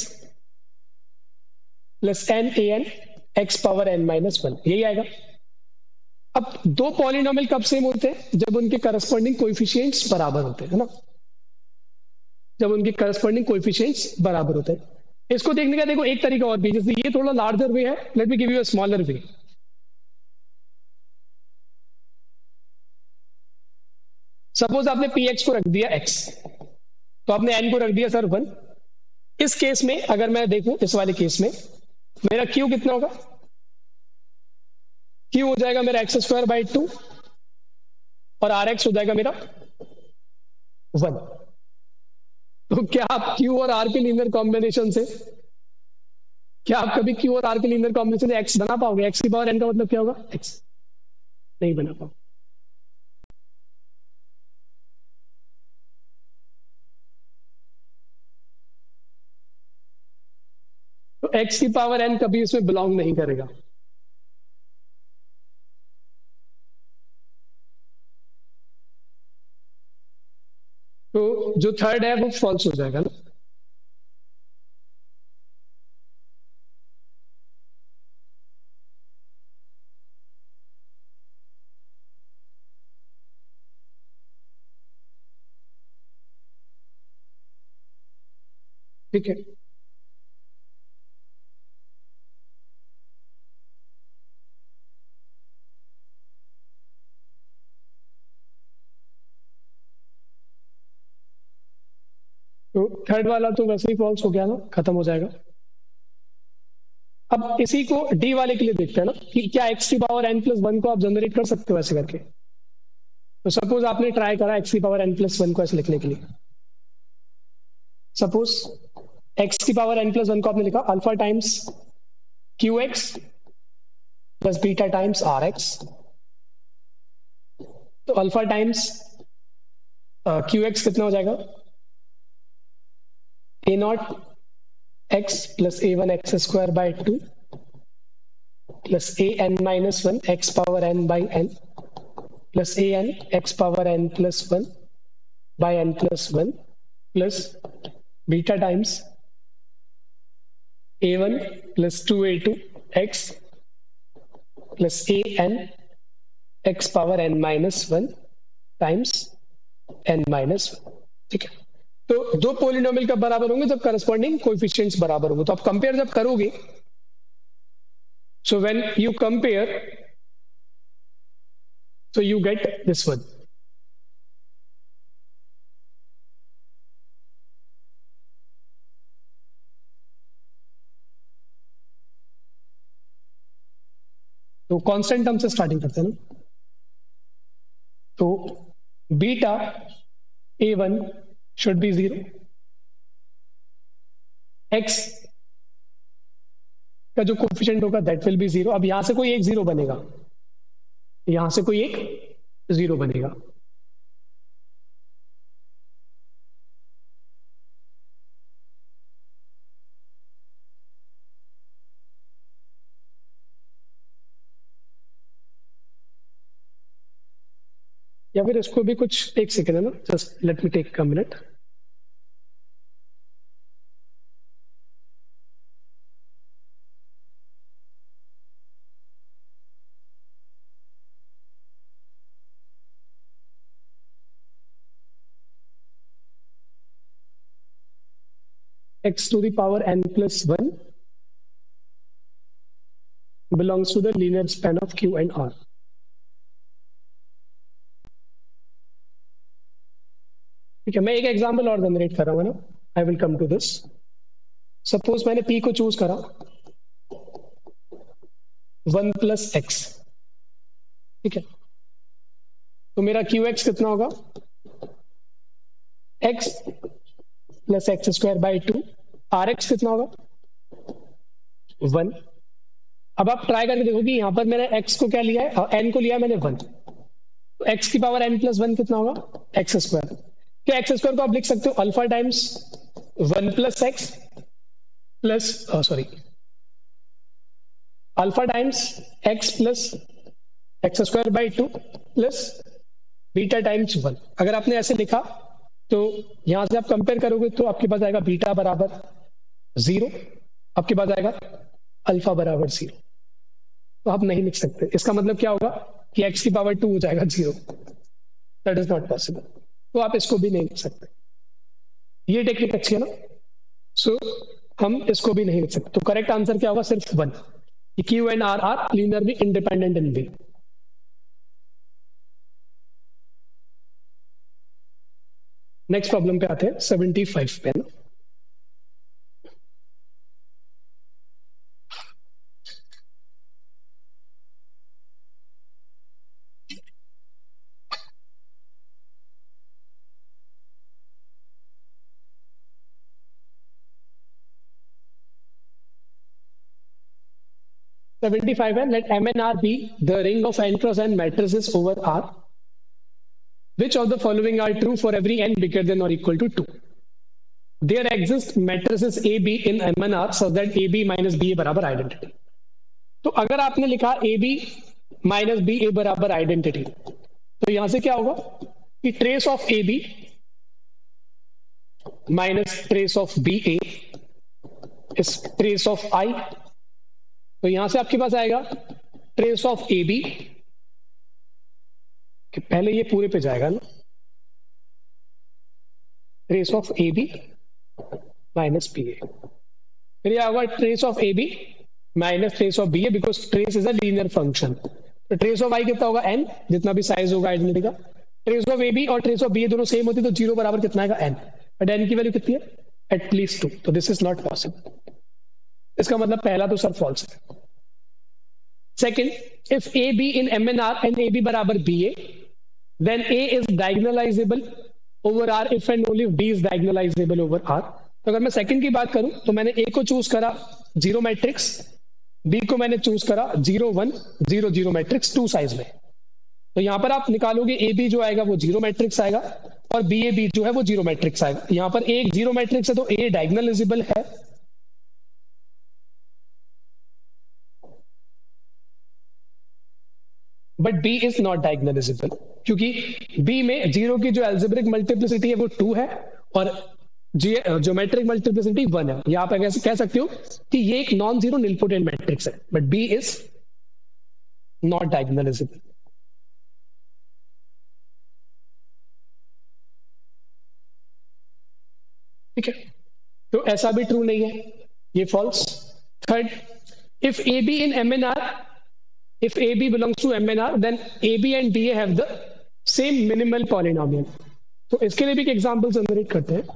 plus n an x power n minus 1, यही आएगा. अब दो polynomial कब same होते हैं? जब उनके करस्पॉन्डिंग कोएफिशिएंट्स बराबर होते हैं ना, जब उनके करस्पॉन्डिंग कोएफिशिएंट्स बराबर होते हैं. इसको देखने का देखो एक तरीका और भी, जैसे ये थोड़ा लार्जर वे है, let me give you a smaller way. Suppose आपने px को रख दिया x, तो आपने n को रख दिया सर 1. इस केस में अगर मैं देखूं, इस वाले केस में मेरा q कितना होगा? q हो जाएगा मेरा x स्क्वायर बाई 2 और rx हो जाएगा मेरा 1. तो क्या आप q और r के लीनियर कॉम्बिनेशन से, क्या आप कभी q और r के लीनियर कॉम्बिनेशन से x बना पाओगे? x की पावर n का मतलब क्या होगा? x. नहीं बना पाओगे. तो x की पावर n कभी इसमें बिलोंग नहीं करेगा. तो जो थर्ड है वो फॉल्स हो जाएगा ना. ठीक है. तो थर्ड वाला तो वैसे ही फॉल्स हो गया ना, खत्म हो जाएगा. अब इसी को डी वाले के लिए देखते हैं ना, कि क्या x की पावर n प्लस 1 को आप जनरेट कर सकते हो ऐसे करके. तो सपोज आपने ट्राई करा x की पावर n प्लस 1 को ऐसे लिखने के लिए. सपोज x की पावर n प्लस 1 को आपने लिखा alpha times qx plus beta times rx. तो अल्फा टाइम्स qx कितना हो जाएगा? a naught x plus a1 x square by 2 plus a n minus 1 x power n by n plus a n x power n plus 1 by n plus 1 plus beta times a1 plus 2a2 x plus a n x power n minus 1 times n minus 1. ठीक है. तो दो polynomial कब बराबर होंगे? जब corresponding coefficients बराबर होंगे. तो आप कंपेयर जब करोगे, so when you compare, so you get this one. तो कांस्टेंट टर्म से स्टार्टिंग करते हैं ना. तो beta a1 should be 0. x का जो कोफिशिएंट होगा दैट विल बी 0. अब यहां से कोई एक 0 बनेगा, यहां से कोई एक 0 बनेगा. या फिर इसको भी कुछ एक सेकेंड है ना, just let me take a minute. x to the power n plus 1 belongs to the linear span of q and r. ठीक है. मैं एक एग्जांपल और जनरेट कर रहा हूँ ना, I will come to this. Suppose मैंने p को चूज करा 1 प्लस एक्स. ठीक है. तो मेरा qx कितना होगा? x plus x square by 2. rx कितना होगा? 1। अब आप ट्राई करके देखो कि यहाँ पर मैंने x को क्या लिया है, n को लिया है मैंने 1, तो x की पावर n प्लस 1 कितना होगा, एक्स स्क्वायर। क्या एक्स स्क्वायर को आप लिख सकते हो alpha times 1 plus x plus sorry alpha times x plus x square by 2 plus beta times 1। अगर आपने ऐसे लिखा तो यहां से आप कंपेयर करोगे तो आपके पास आएगा बीटा बराबर 0, आपके पास आएगा अल्फा बराबर 0। तो आप नहीं लिख सकते, इसका मतलब क्या होगा कि x की पावर 2 हो जाएगा 0। दैट इज नॉट पॉसिबल, तो आप इसको भी नहीं लिख सकते। ये टेक्निक अच्छी है ना, सो हम इसको भी नहीं लिख सकते। तो करेक्ट आंसर क्या होगा, सिर्फ 1। Q and R are linearly independent in B। Next problem पे आते हैं 75 पे ना। है let M and R be the ring of n cross n matrices over R. Which of the following are true for every n bigger than or equal to 2? There exist matrices A B in M and R so that A B minus B A बराबर identity. तो अगर आपने लिखा A B minus B A बराबर identity, तो यहां से क्या होगा कि trace of A B minus trace of B A is trace of I. तो यहां से आपके पास आएगा ट्रेस ऑफ ए बी, पहले ये पूरे पे जाएगा ना, trace of A B minus B A, फिर यह होगा trace of A B minus trace of B A, because trace is a linear function. तो ट्रेस ऑफ आई कितना होगा एन, जितना भी साइज होगा आइडेंटिटी का। ट्रेस ऑफ ए बी और ट्रेस ऑफ बी ए दोनों सेम होती है, तो जीरो बराबर कितना आएगा एन, बट एन की वैल्यू कितनी है एटलीस्ट 2। तो दिस इज नॉट पॉसिबल, इसका मतलब पहला तो सर फॉल्स है। Second, if A B in M N R and A B बराबर B A, then A is diagonalizable over R if and only B is diagonalizable over R. तो अगर मैं second की बात करूं तो मैंने ए को चूज करा जीरो मैट्रिक्स, बी को मैंने चूज करा 0 1 0 0 मैट्रिक्स 2 साइज में। तो यहां पर आप निकालोगे ए बी जो आएगा वो जीरो मैट्रिक्स आएगा और बी ए बी जो है वो जीरो मैट्रिक्स आएगा। यहां पर एक जीरो मैट्रिक्स है तो ए डायगोनलाइजेबल है, but B is not diagonalizable, क्योंकि बी में जीरो की जो एल्जेब्रिक मल्टीप्लिसिटी है वो 2 है और ज्योमेट्रिक मल्टीप्लिसिटी 1 है। यहां पर कह सकते हो कि ये एक नॉन जीरो निलपोटेंट मैट्रिक्स है, but B is not diagonalizable. ठीक है, तो ऐसा भी ट्रू नहीं है, ये false. Third, if A B in M N R, if AB belongs to MNR, then AB and BA have the same minimal polynomial. तो इसके लिए भी एक एग्जांपल जनरेट करते हैं।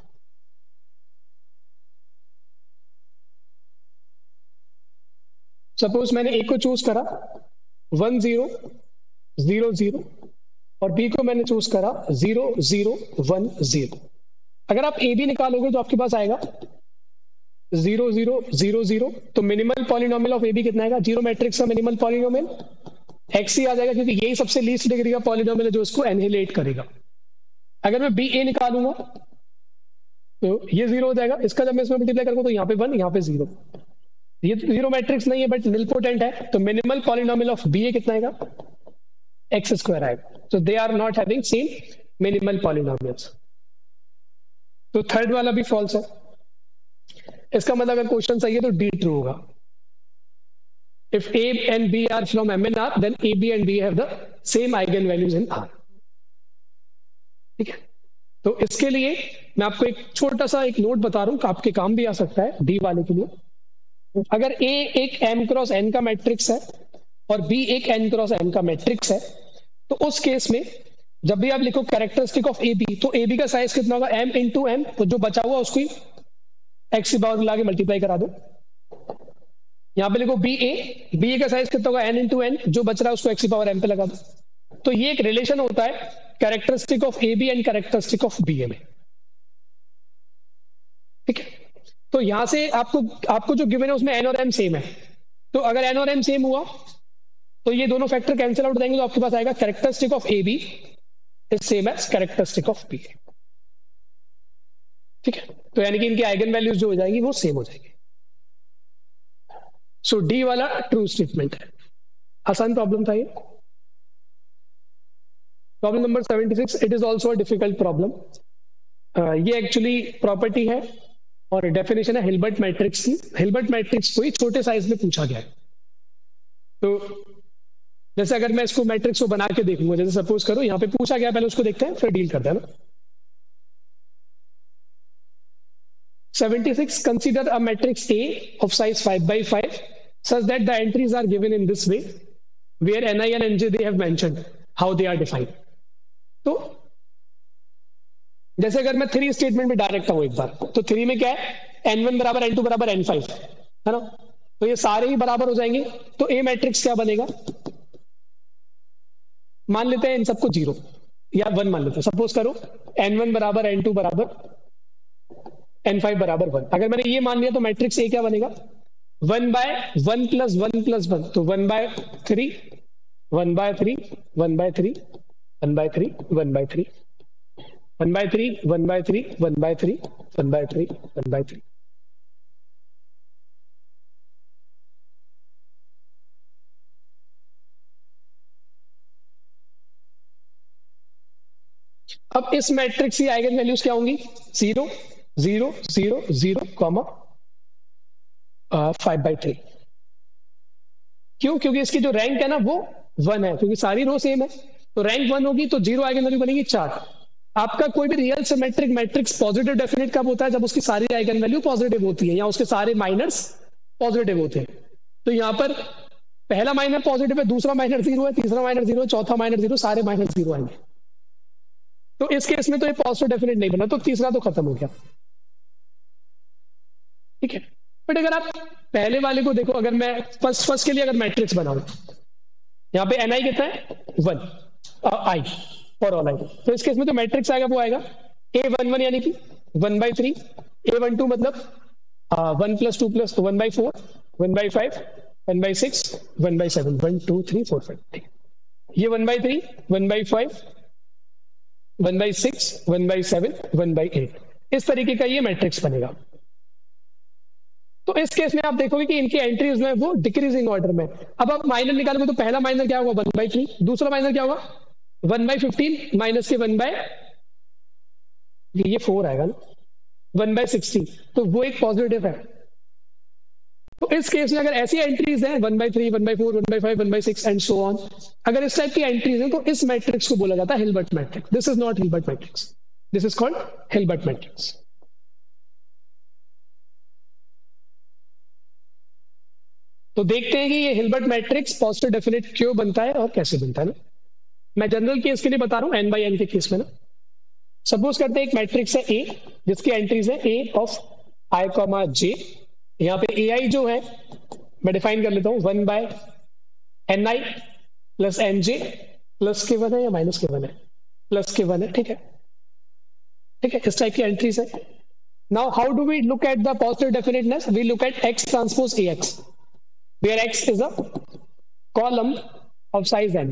सपोज मैंने A को चूज करा 1 0 0 0 और B को मैंने चूज करा 0 0 1 0। अगर आप AB निकालोगे तो आपके पास आएगा 0 0 0 0। तो minimal polynomial of A B कितना आएगा, जीरो मैट्रिक्स का मिनिमल पॉलिनोमियल एक्स ही आ जाएगा, क्योंकि यही सबसे लीस्ट डिग्री का पॉलिनोमियल है जो इसको एनहिलेट करेगा। अगर मैं बी ए निकालूंगा तो ये 0 हो जाएगा, इसका जब मैं इसमें मल्टीप्लाई करूंगा तो यहाँ पे 1 यहाँ पे 0। ये जीरो मैट्रिक्स नहीं है बट निलपोटेंट है, तो minimal polynomial of B A कितना आएगा एक्स स्क्वायर आएगा। तो they are not having same minimal polynomials. तो थर्ड वाला भी फॉल्स है। इसका मतलब अगर क्वेश्चन सही है तो डी ट्रू होगा। If A and B are from M N R, then A B and B have the same eigen values in R. ठीक है, तो इसके लिए मैं आपको एक छोटा सा एक नोट बता रहा हूं, आपके काम भी आ सकता है डी वाले के लिए। अगर ए एक एम क्रॉस एन का मैट्रिक्स है और बी एक एन क्रॉस एम का मैट्रिक्स है, तो उस केस में जब भी आप लिखो कैरेक्टरिस्टिक ऑफ ए बी, तो ए बी का साइज कितना होगा एम इंटू एम, तो जो बचा हुआ उसको एक्स की पावर मिला के मल्टीप्लाई करा दो। यहां पे लिखो बी ए का साइज कितना होगा एन इंटू एन, जो बच रहा है उसको एक्स की पावर एम पे लगा दो। तो ये एक रिलेशन होता है characteristic of A B and characteristic of B A में। ठीक है, तो यहां से आपको आपको जो गिवन है उसमें एन और एम सेम है, तो अगर एन और एम सेम हुआ तो ये दोनों फैक्टर कैंसिल आउट हो जाएंगे, तो आपके पास आएगा characteristic of A B is same as characteristic of B. ठीक है, तो यानी कि इनकी आइगन वैल्यूज जो हो जाएंगी वो सेम हो जाएगी। सो डी वाला ट्रू स्टेटमेंट है। आसान प्रॉब्लम था ये। Problem number 76, it is also a difficult problem. ये एक्चुअली प्रॉपर्टी है और डेफिनेशन है हिल्बर्ट मैट्रिक्स की। हिल्बर्ट मैट्रिक्स को ही छोटे साइज में पूछा गया है। तो जैसे अगर मैं इसको मैट्रिक्स को बना के देखूंगा, जैसे सपोज करो यहाँ पे पूछा गया, पहले उसको देखते हैं फिर डील करते हैं ना। 76, consider a matrix A of size 5 by 5 such that the entries are given in this way where Ni and Nj they have mentioned how they are defined। तो जैसे अगर मैं 3 स्टेटमेंट में डायरेक्ट हूं एक बार, तो 3 में क्या है, n1 बराबर n2 बराबर n5 है ना, तो ये सारे ही बराबर हो जाएंगे। तो ए मैट्रिक्स क्या बनेगा, मान लेते हैं इन सबको 0 या 1 मान लेते हैं। सपोज करो n1 बराबर n2 बराबर n5 बराबर 1। अगर मैंने ये मान लिया तो मैट्रिक्स ए क्या बनेगा, 1 बाय 1 प्लस 1 प्लस 1, तो 1 by 3 1 by 3 1 by 3 1 by 3 1 by 3 1 by 3 1 by 3 1 by 3 1 by 3 1 by 3। अब इस मैट्रिक्स की आइगन वैल्यूज क्या होंगी, 0 0 0 0 कॉमा 5/3। क्यों, क्योंकि इसकी जो रैंक है ना वो 1 है, क्योंकि सारी रो सेम है, तो रैंक 1 होगी, तो 0 आइगन वैल्यू बनेगी 4। आपका कोई भी real symmetric matrix positive definite कब होता है, जब उसकी सारी आइगन वैल्यू पॉजिटिव होती है या उसके सारे माइनर्स पॉजिटिव होते हैं। तो यहां पर पहला माइनर पॉजिटिव है, दूसरा माइनर 0 है, तीसरा माइनर 0 है, चौथा माइनर 0, सारे माइनर 0 आएंगे। तो इस केस में तो ये पॉजिटिव डेफिनेट नहीं बना, तो तीसरा तो खत्म हो गया। ठीक है, बट अगर आप पहले वाले को देखो, अगर मैं फर्स्ट के लिए अगर मैट्रिक्स बनाऊं, यहाँ पे ni कितना है 1 आई फॉर ऑल आई, तो इस केस में जो मैट्रिक्स आएगा वो आएगा a11 यानी कि 1/3, a12 मतलब 1 + 2 + 1/4 1/5 1/6 1/7 1 2 3 4 5। ठीक है, ये 1/3 1/5 1/6 1/7 1/8, इस तरीके का ये मैट्रिक्स बनेगा। तो इस केस में आप देखोगे कि इनकी एंट्रीज में वो डिक्रीजिंग ऑर्डर में। अब आप माइनर निकालोगे तो पहला माइनर क्या होगा 1/3, दूसरा माइनर क्या होगा 1/15 माइनस के 1 बाय, ये 4 आएगा ना, 1/16, तो वो एक पॉजिटिव है। तो इस केस में अगर ऐसी एंट्रीज हैं 1/3 1/4 1/5 1/6 एंड सो ऑन, अगर इस टाइप की एंट्रीज हैं तो इस मैट्रिक्स को बोला जाता है Hilbert matrix. This is not Hilbert matrix, this is called Hilbert matrix. तो देखते हैं कि ये हिल्बर्ट मैट्रिक्स पॉजिटिव डेफिनेट क्यों बनता है और कैसे बनता है ना। मैं जनरल केस के लिए बता रहा हूं, n/n के केस में ना। सपोज करते हैं एक मैट्रिक्स है A जिसकी एंट्रीज है A ऑफ i, j। यहाँ पे AI जो है मैं डिफाइन कर लेता हूं 1/ni plus nj plus k1 है या माइनस k1 है, प्लस k1 है। ठीक है, ठीक है, इस टाइप की एंट्रीज है। Now how do we look at the positive definiteness, we look at x transpose AX where x is a column of size n।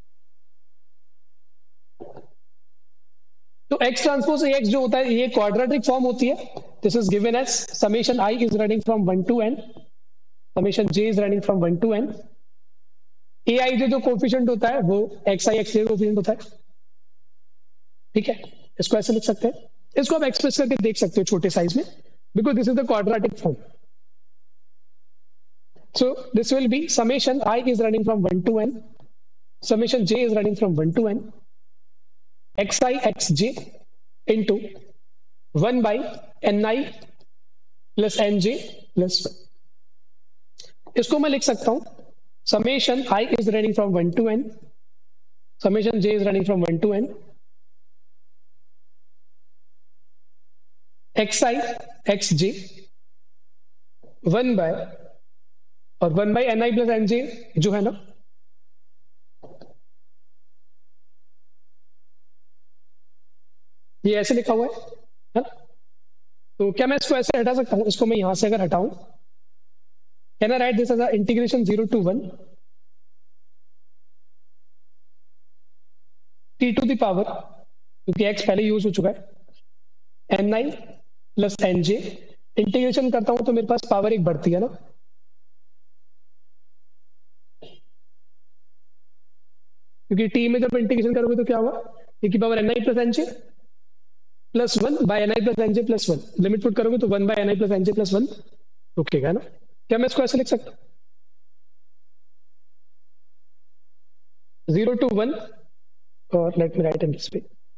तो x ट्रांसपोज AX जो होता है ये क्वाड्रेटिक फॉर्म होती है। This is given as summation i is running from 1 to n, summation j is running from 1 to n। ai जो coefficient होता है वो xi xj कोफिशिएंट होता है। ठीक है, इसको ऐसे लिख सकते हैं, इसको आप एक्सप्रेस करके देख सकते हो छोटे साइज में, because this is the quadratic form. So this will be summation I is running from 1 to n, summation j is running from 1 to n, xi xj into 1 by ni plus nj plus 1। इसको मैं लिख सकता हूं summation I is running from 1 to n, summation j is running from 1 to n, xi xj 1 by और 1/ni plus nj जो है ना, ये ऐसे लिखा हुआ है ना, तो क्या मैं इसको ऐसे हटा सकता हूँ? इसको मैं यहां से अगर हटाऊं, can I write this as integration 0 to 1 t to the power, क्योंकि x पहले यूज हो चुका है, ni प्लस nj। इंटीग्रेशन करता हूं तो मेरे पास पावर एक बढ़ती है ना, क्योंकि t में जब इंटीग्रेशन करोगे तो क्या होगा, e की power ni plus nj plus 1 by ni plus nj plus 1। Limit put करोगे तो 1 by ni plus nj plus 1 रुकेगा ना। क्या मैं इसको ऐसे लिख सकता हूँ? 0 to 1, or let me write in this way.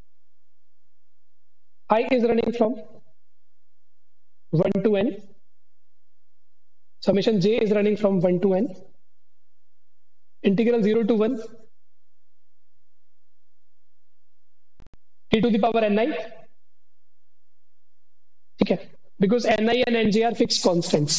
I is running from 1 to n. Summation j is running from 1 to n. Integral 0 to 1 t to the power ni. ठीक है, because ni and nj are fixed constants.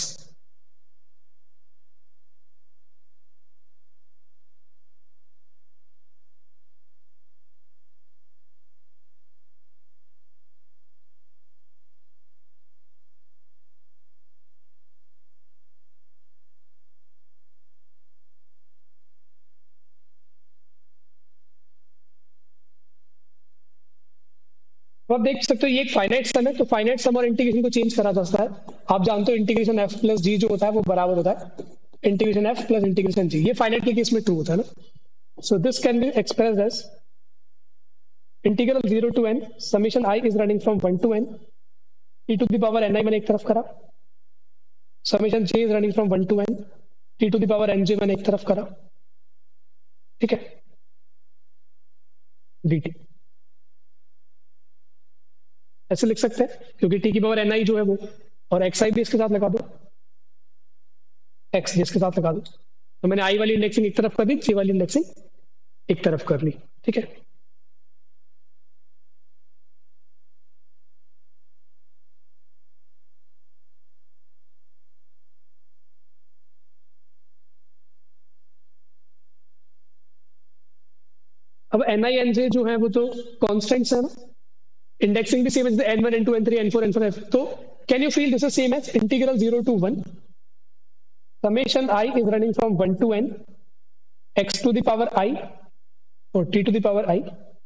तो आप देख सकते हो ये एक finite सम है, तो फाइनाइट सम और इंटीग्रेशन को चेंज करा जा सकता है। आप जानते हो इंटीग्रेशन एफ प्लस जी जो होता है वो बराबर होता है integration f plus integration g. ये फाइनाइट के केस में ट्रू होता है ना। So this can be expressed as integral 0 to n summation i is running from 1 to n t to the power ni मैंने एक तरफ करा, summation j is running from 1 to n t to the power nj मैंने एक तरफ करा, ठीक है, dt ऐसे लिख सकते हैं, क्योंकि t की पावर ni जो है वो, और xi भी इसके साथ लगा दो, x जिसके साथ लगा दो। तो मैंने i वाली इंडेक्सिंग एक तरफ कर दी, j वाली इंडेक्सिंग एक तरफ कर ली, ठीक है। अब ni nj जो है वो तो कांस्टेंट्स है ना, इंडेक्सिंग भी सेम है, n1 n2 n3 n4 n5। तो can you feel this is same as integral 0 to 1 summation I is running from 1 to n x to the power I or t to the power I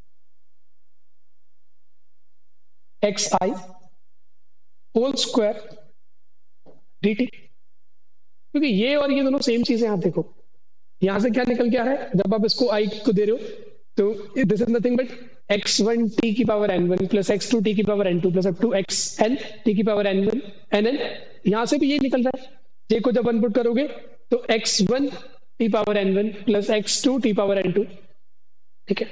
xi whole square dt। क्योंकि ये और ये दोनों same चीजें आप देखो, यहां से क्या निकल के आ रहा है जब आप इसको I को दे रहे हो, तो this is nothing but x1 t की power n1 plus x2 t की power n2 plus up to xn t की पावर n1 nn। यहां से भी ये निकल रहा है, j को जब इनपुट करोगे तो x1 t power n1 plus x2 t power n2, ठीक है।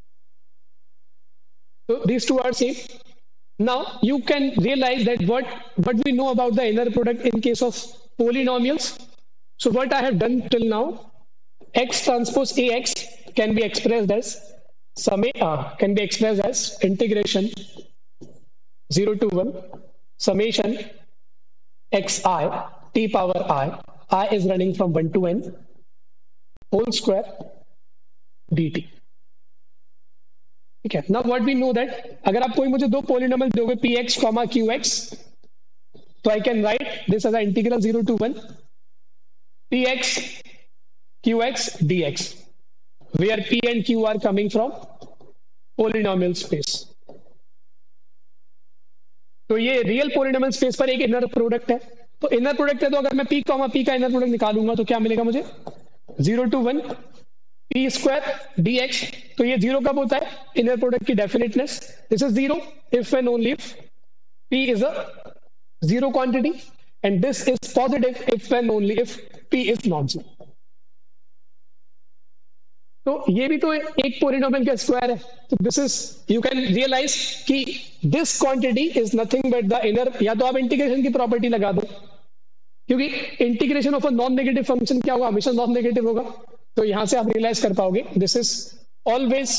तो these two are same. Now you can realize that what we know about the inner product in case of polynomials. So what I have done till now, x transpose ax can be expressed as can be expressed as integration 0 to 1 summation xi t power I is running from 1 to n whole square dt, ठीक है। now what we know that अगर आप कोई मुझे दो polynomial दोगे px, qx, तो I can write this as an integral 0 to 1 px qx dx, where p and q are coming from polynomial space। तो ये रियल पोलिनोमियल स्पेस पर एक इनर प्रोडक्ट है, तो इनर प्रोडक्ट है, तो अगर मैं p का इनर प्रोडक्ट निकालूंगा तो क्या मिलेगा मुझे, 0 to 1 p स्क्वायर dx। तो ये 0 कब होता है, इनर प्रोडक्ट की definiteness, this is 0 if and only if p is a zero quantity, and this is positive if and only if p is not zero. तो ये भी तो एक पोलिनोमियल का स्क्वायर है, तो this is, you can realise कि this quantity is nothing but the inner. या तो आप इंटीग्रेशन की प्रॉपर्टी लगा दो, क्योंकि integration of a non negative function क्या होगा, हमेशा नॉन नेगेटिव होगा, तो यहां से आप रियलाइज कर पाओगे this is always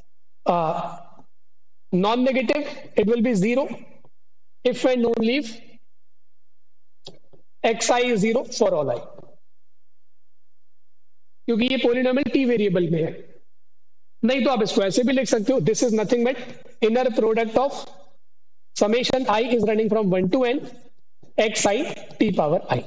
non negative, it will be 0 if and only if xi is 0 for all I, क्योंकि ये पोलिनोमियल t वेरिएबल में है। नहीं तो आप इसको ऐसे भी लिख सकते हो, this is nothing but inner product of summation I is running from 1 to n xi t power I.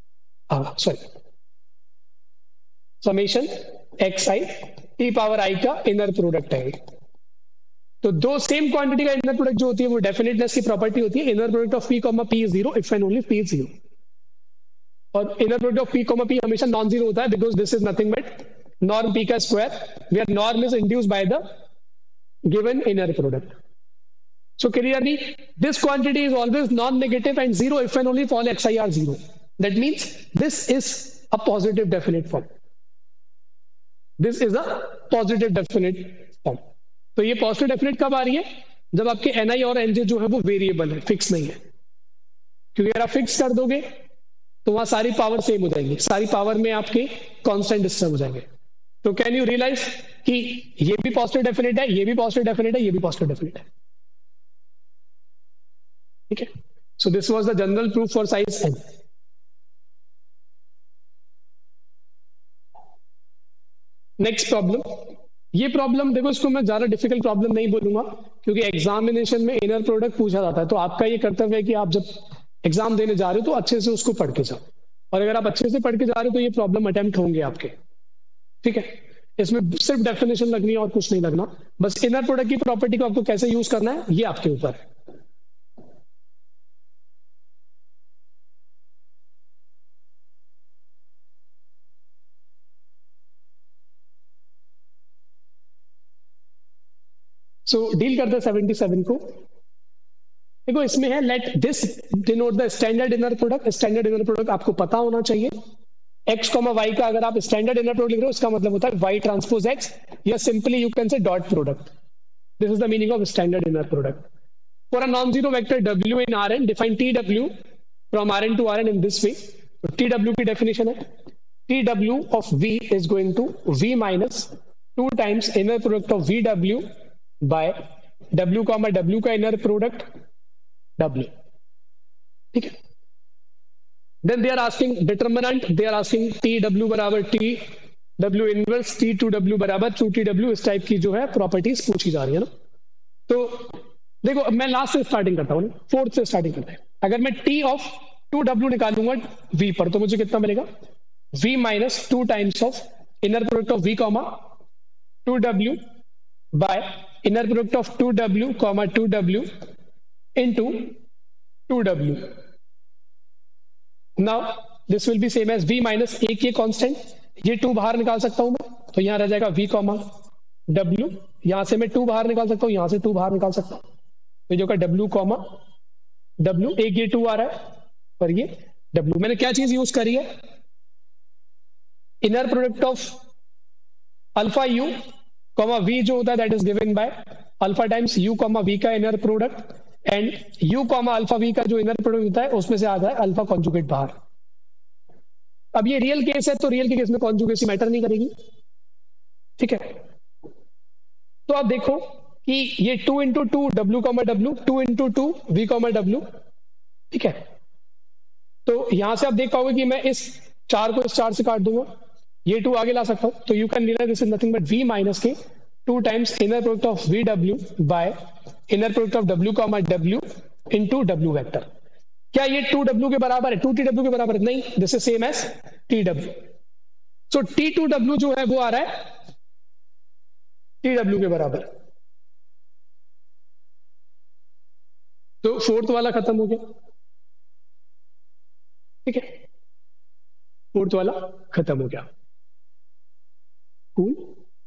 Summation xi t power i का इनर प्रोडक्ट है. तो दो सेम क्वांटिटी का इनर प्रोडक्ट जो होती है वो डेफिनेटनेस की प्रॉपर्टी होती है. Inner product of p comma p is 0 if and only p is 0. और inner product of p comma p हमेशा नॉन जीरो होता है because this is nothing but norm p का square where norm is induced by the given inner product. So clearly, this quantity is always non-negative and 0 if and only if all xi are 0. That means this is a positive definite form. This is a positive definite form. तो ये positive definite कब आ रही है? जब आपके ni और nj जो है वो वेरिएबल है, फिक्स नहीं है. क्योंकि अगर आप फिक्स कर दोगे तो वहां सारी पावर सेम हो जाएंगी, सारी पावर में आपके कांस्टेंट डिस्टर्ब हो जाएंगे. तो कैन यू रियलाइज कि ये भी पॉजिटिव डेफिनेट है, ये भी पॉजिटिव डेफिनेट है, ये भी पॉजिटिव डेफिनेट है. ठीक है. So this was the general proof for size n. Next problem. ये प्रॉब्लम देखो, इसको मैं ज्यादा डिफिकल्ट प्रॉब्लम नहीं बोलूंगा क्योंकि एग्जामिनेशन में इनर प्रोडक्ट पूछा जाता है. तो आपका ये कर्तव्य है कि आप जब एग्जाम देने जा रहे हो तो अच्छे से उसको पढ़ के जाओ. और अगर आप अच्छे से पढ़ के जा रहे हो तो ये प्रॉब्लम अटेम्प्ट होंगे आपके. ठीक है. इसमें सिर्फ डेफिनेशन लगनी है और कुछ नहीं लगना. बस इनर प्रोडक्ट की प्रॉपर्टी को आपको कैसे यूज करना है ये आपके ऊपर है. सो डील करते हैं 77 को. देखो इसमें है let this denote the standard inner product. Standard inner product आपको पता होना चाहिए. x, y का अगर आप स्टैंडर्ड इनर प्रोडक्ट लिख रहे हो इसका मतलब होता है y ट्रांसपोज x या simply you can say dot product. This is the meaning of standard inner product. For a non zero vector w in Rn define tw from Rn to Rn in this way. tw की definition है tw of v is going to v minus 2 times inner product of vw by w comma w का inner product w. ठीक है. Then they are asking determinant. They are asking tw बराबर tw inverse t2w बराबर 2tw. इस type की जो है properties पूछी जा रही है ना. तो देखो मैं लास्ट से स्टार्टिंग करता हूँ, फोर्थ से स्टार्टिंग करते हैं. अगर मैं t ऑफ 2w निकालूंगा v पर तो मुझे कितना मिलेगा v minus 2 times of inner product of v comma 2w by inner product of 2w comma 2w into 2w. Now this will be same as v minus एक ये constant, ये 2 बाहर निकाल सकता हूं मैं तो यहां रह जाएगा v comma w. यहां से मैं 2 बाहर निकाल सकता हूं, यहां से 2 बाहर निकाल सकता हूं तो जो का w comma w. एक ये 2 आ रहा है और ये w. मैंने क्या चीज यूज करी है? Inner product of alpha u comma v जो होता है that is given by alpha times u comma v का inner product and u comma alpha v का जो इनर प्रोडक्ट होता है उसमें से आ जाए अल्फा कॉन्जुगेट बाहर. अब ये रियल केस है तो रियल के केस में कॉन्जुगेसी मैटर नहीं करेगी. ठीक है. तो आप देखो कि ये 2 into 2 w comma w 2 into 2 v comma w. ठीक है. तो यहां से आप देख पाओगे कि मैं इस 4 को इस 4 से काट दूंगा, ये 2 आगे ला सकता हूं तो you can realise this is nothing but v minus के 2 times inner product of vw by inner product of w comma w into w vector. क्या ये 2w के बराबर है? 2tw के बराबर है? नहीं. This is same as tw. So t2w जो है वो आ रहा है tw के बराबर. तो फोर्थ वाला खत्म हो गया. ठीक है. फोर्थ वाला खत्म हो गया. कूल.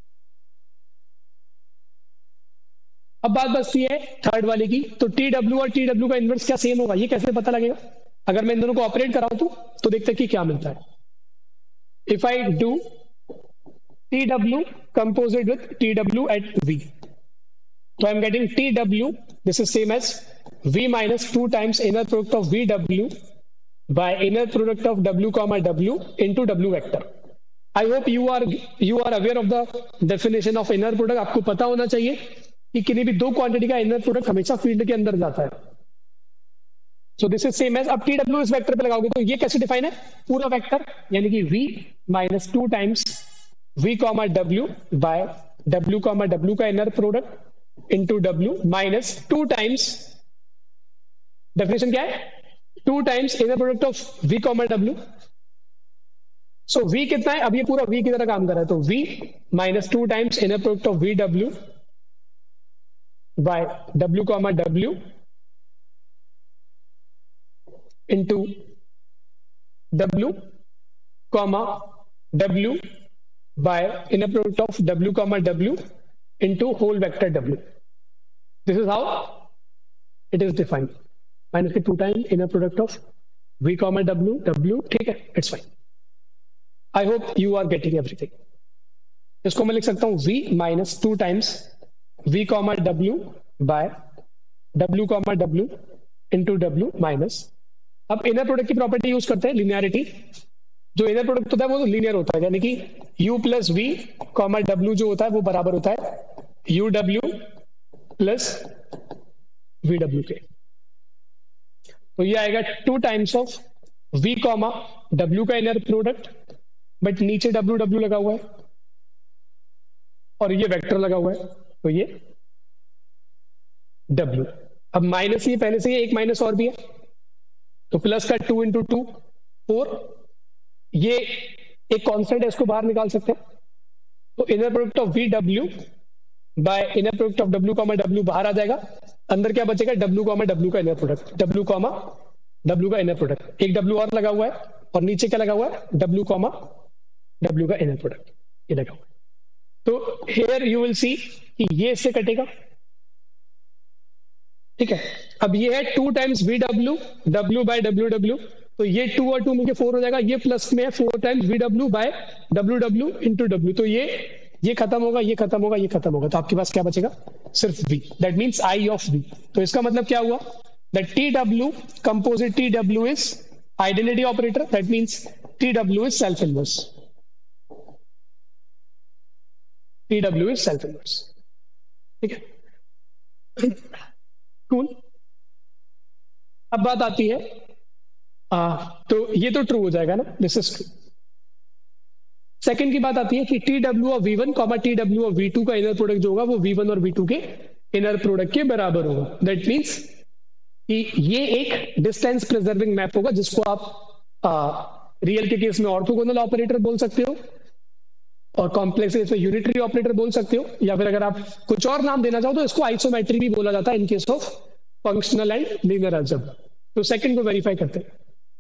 अब बात बचती है थर्ड वाले की. तो tw और tw का इनवर्स क्या सेम होगा? ये कैसे पता लगेगा? अगर मैं इन दोनों को ऑपरेट कराऊं तो देखते हैं कि क्या मिलता है. If I do tw composite with tw at v तो I am getting tw this is same as v minus 2 times inner product of vw by inner product of w comma w into w vector. I hope you are aware of the definition of inner product. आपको पता होना चाहिए कि किन्हीं भी 2 quantity का inner product हमेशा field के अंदर जाता है. So this is same as. अब tw इस वेक्टर पे लगाओगे तो ये कैसे डिफाइन है? पूरा वेक्टर यानी कि v minus 2 times v comma w by w comma w का inner product into w minus 2 times definition क्या है? 2 times inner product of v comma w. So v कितना है? अब ये पूरा v की तरह काम कर रहा है, तो v minus 2 times inner product of v w by w comma w into w comma w by inner product of w comma w into whole vector w. This is how it is defined. Minus के 2 time inner product of v comma w. ठीक है, it's fine. I hope you are getting everything. इसको मैं लिख सकता हूं v minus 2 times v comma w by w comma w into w minus. अब inner product की प्रॉपर्टी यूज करते हैं, लिनियरिटी. जो इनर प्रोडक्ट होता है वो लीनियर होता है, यानी कि u plus v comma w जो होता है वो बराबर होता है uw प्लस vw के. तो ये आएगा 2 times of v comma w का इनर प्रोडक्ट, बट नीचे ww लगा हुआ है और ये वेक्टर लगा हुआ है, तो ये w. अब माइनस, ये पहले से ही एक माइनस और भी है, तो प्लस का 2 इंटू 2 4. ये एक कांस्टेंट है, इसको बाहर निकाल सकते हैं. तो inner product of V W by inner product of W comma W बाहर आ जाएगा. अंदर क्या बचेगा? डब्ल्यू कॉमा डब्ल्यू का inner product, W comma W का इनर प्रोडक्ट. एक डब्ल्यू और लगा हुआ है और नीचे क्या लगा हुआ है? डब्ल्यू कॉमा डब्ल्यू का इनर प्रोडक्ट, ये लगा हुआ है. तो हियर यू विल सी कि ये इससे कटेगा. ठीक है. अब ये है 2 times V W W by W W, तो ये 2 और 2 मिलकर 4 हो जाएगा. ये प्लस में है 4 times V W by W W into W, तो ये खत्म होगा, ये खत्म होगा, ये खत्म होगा, तो आपके पास क्या बचेगा? सिर्फ v. That means I of v. तो इसका मतलब क्या हुआ? That T W composite T W is identity operator. That means T W is self inverse. T W is self inverse. ठीक है, कूल. अब बात आती है, तो ये तो ट्रू हो जाएगा ना, दिस इज ट्रू. सेकंड की बात आती है कि टी डब्ल्यू ऑफ v1 कॉमा टी डब्ल्यू ऑफ v2 का इनर प्रोडक्ट जो होगा वो v1 और v2 के इनर प्रोडक्ट के बराबर होगा. दैट मीन्स कि ये एक डिस्टेंस प्रिजर्विंग मैप होगा, जिसको आप रियल के केस में ऑर्थोगोनल ऑपरेटर बोल सकते हो और कॉम्प्लेक्स केस में यूनिटरी ऑपरेटर बोल सकते हो, या फिर अगर आप कुछ और नाम देना चाहो तो इसको आइसोमेट्री भी बोला जाता है in case of functional and linear algebra. तो सेकंड को वेरीफाई करते हैं.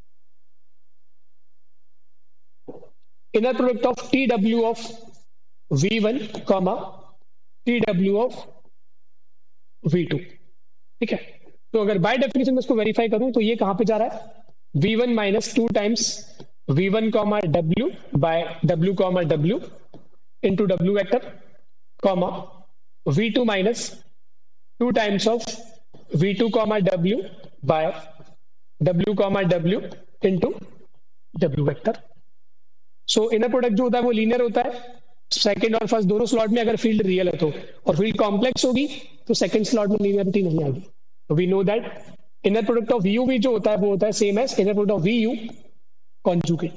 इनर प्रोडक्ट ऑफ टी डब्ल्यू ऑफ v1 कॉमा टी डब्ल्यू ऑफ v2. ठीक है. तो अगर बाय डेफिनेशन में इसको वेरीफाई करूं तो ये कहां पे जा रहा है? v1 minus 2 times v1 comma w by w comma w into w vector comma v2 minus 2 times of v2 comma w by w comma w into w vector. So inner product जो होता है वो linear होता है. Second और first दोनों slot में अगर फील्ड रियल है तो, और फील्ड कॉम्प्लेक्स होगी तो सेकंड स्लॉट में लीनियरिटी नहीं आएगी. तो we know that inner product of u v जो होता है वो होता है same as inner product of v u conjugate.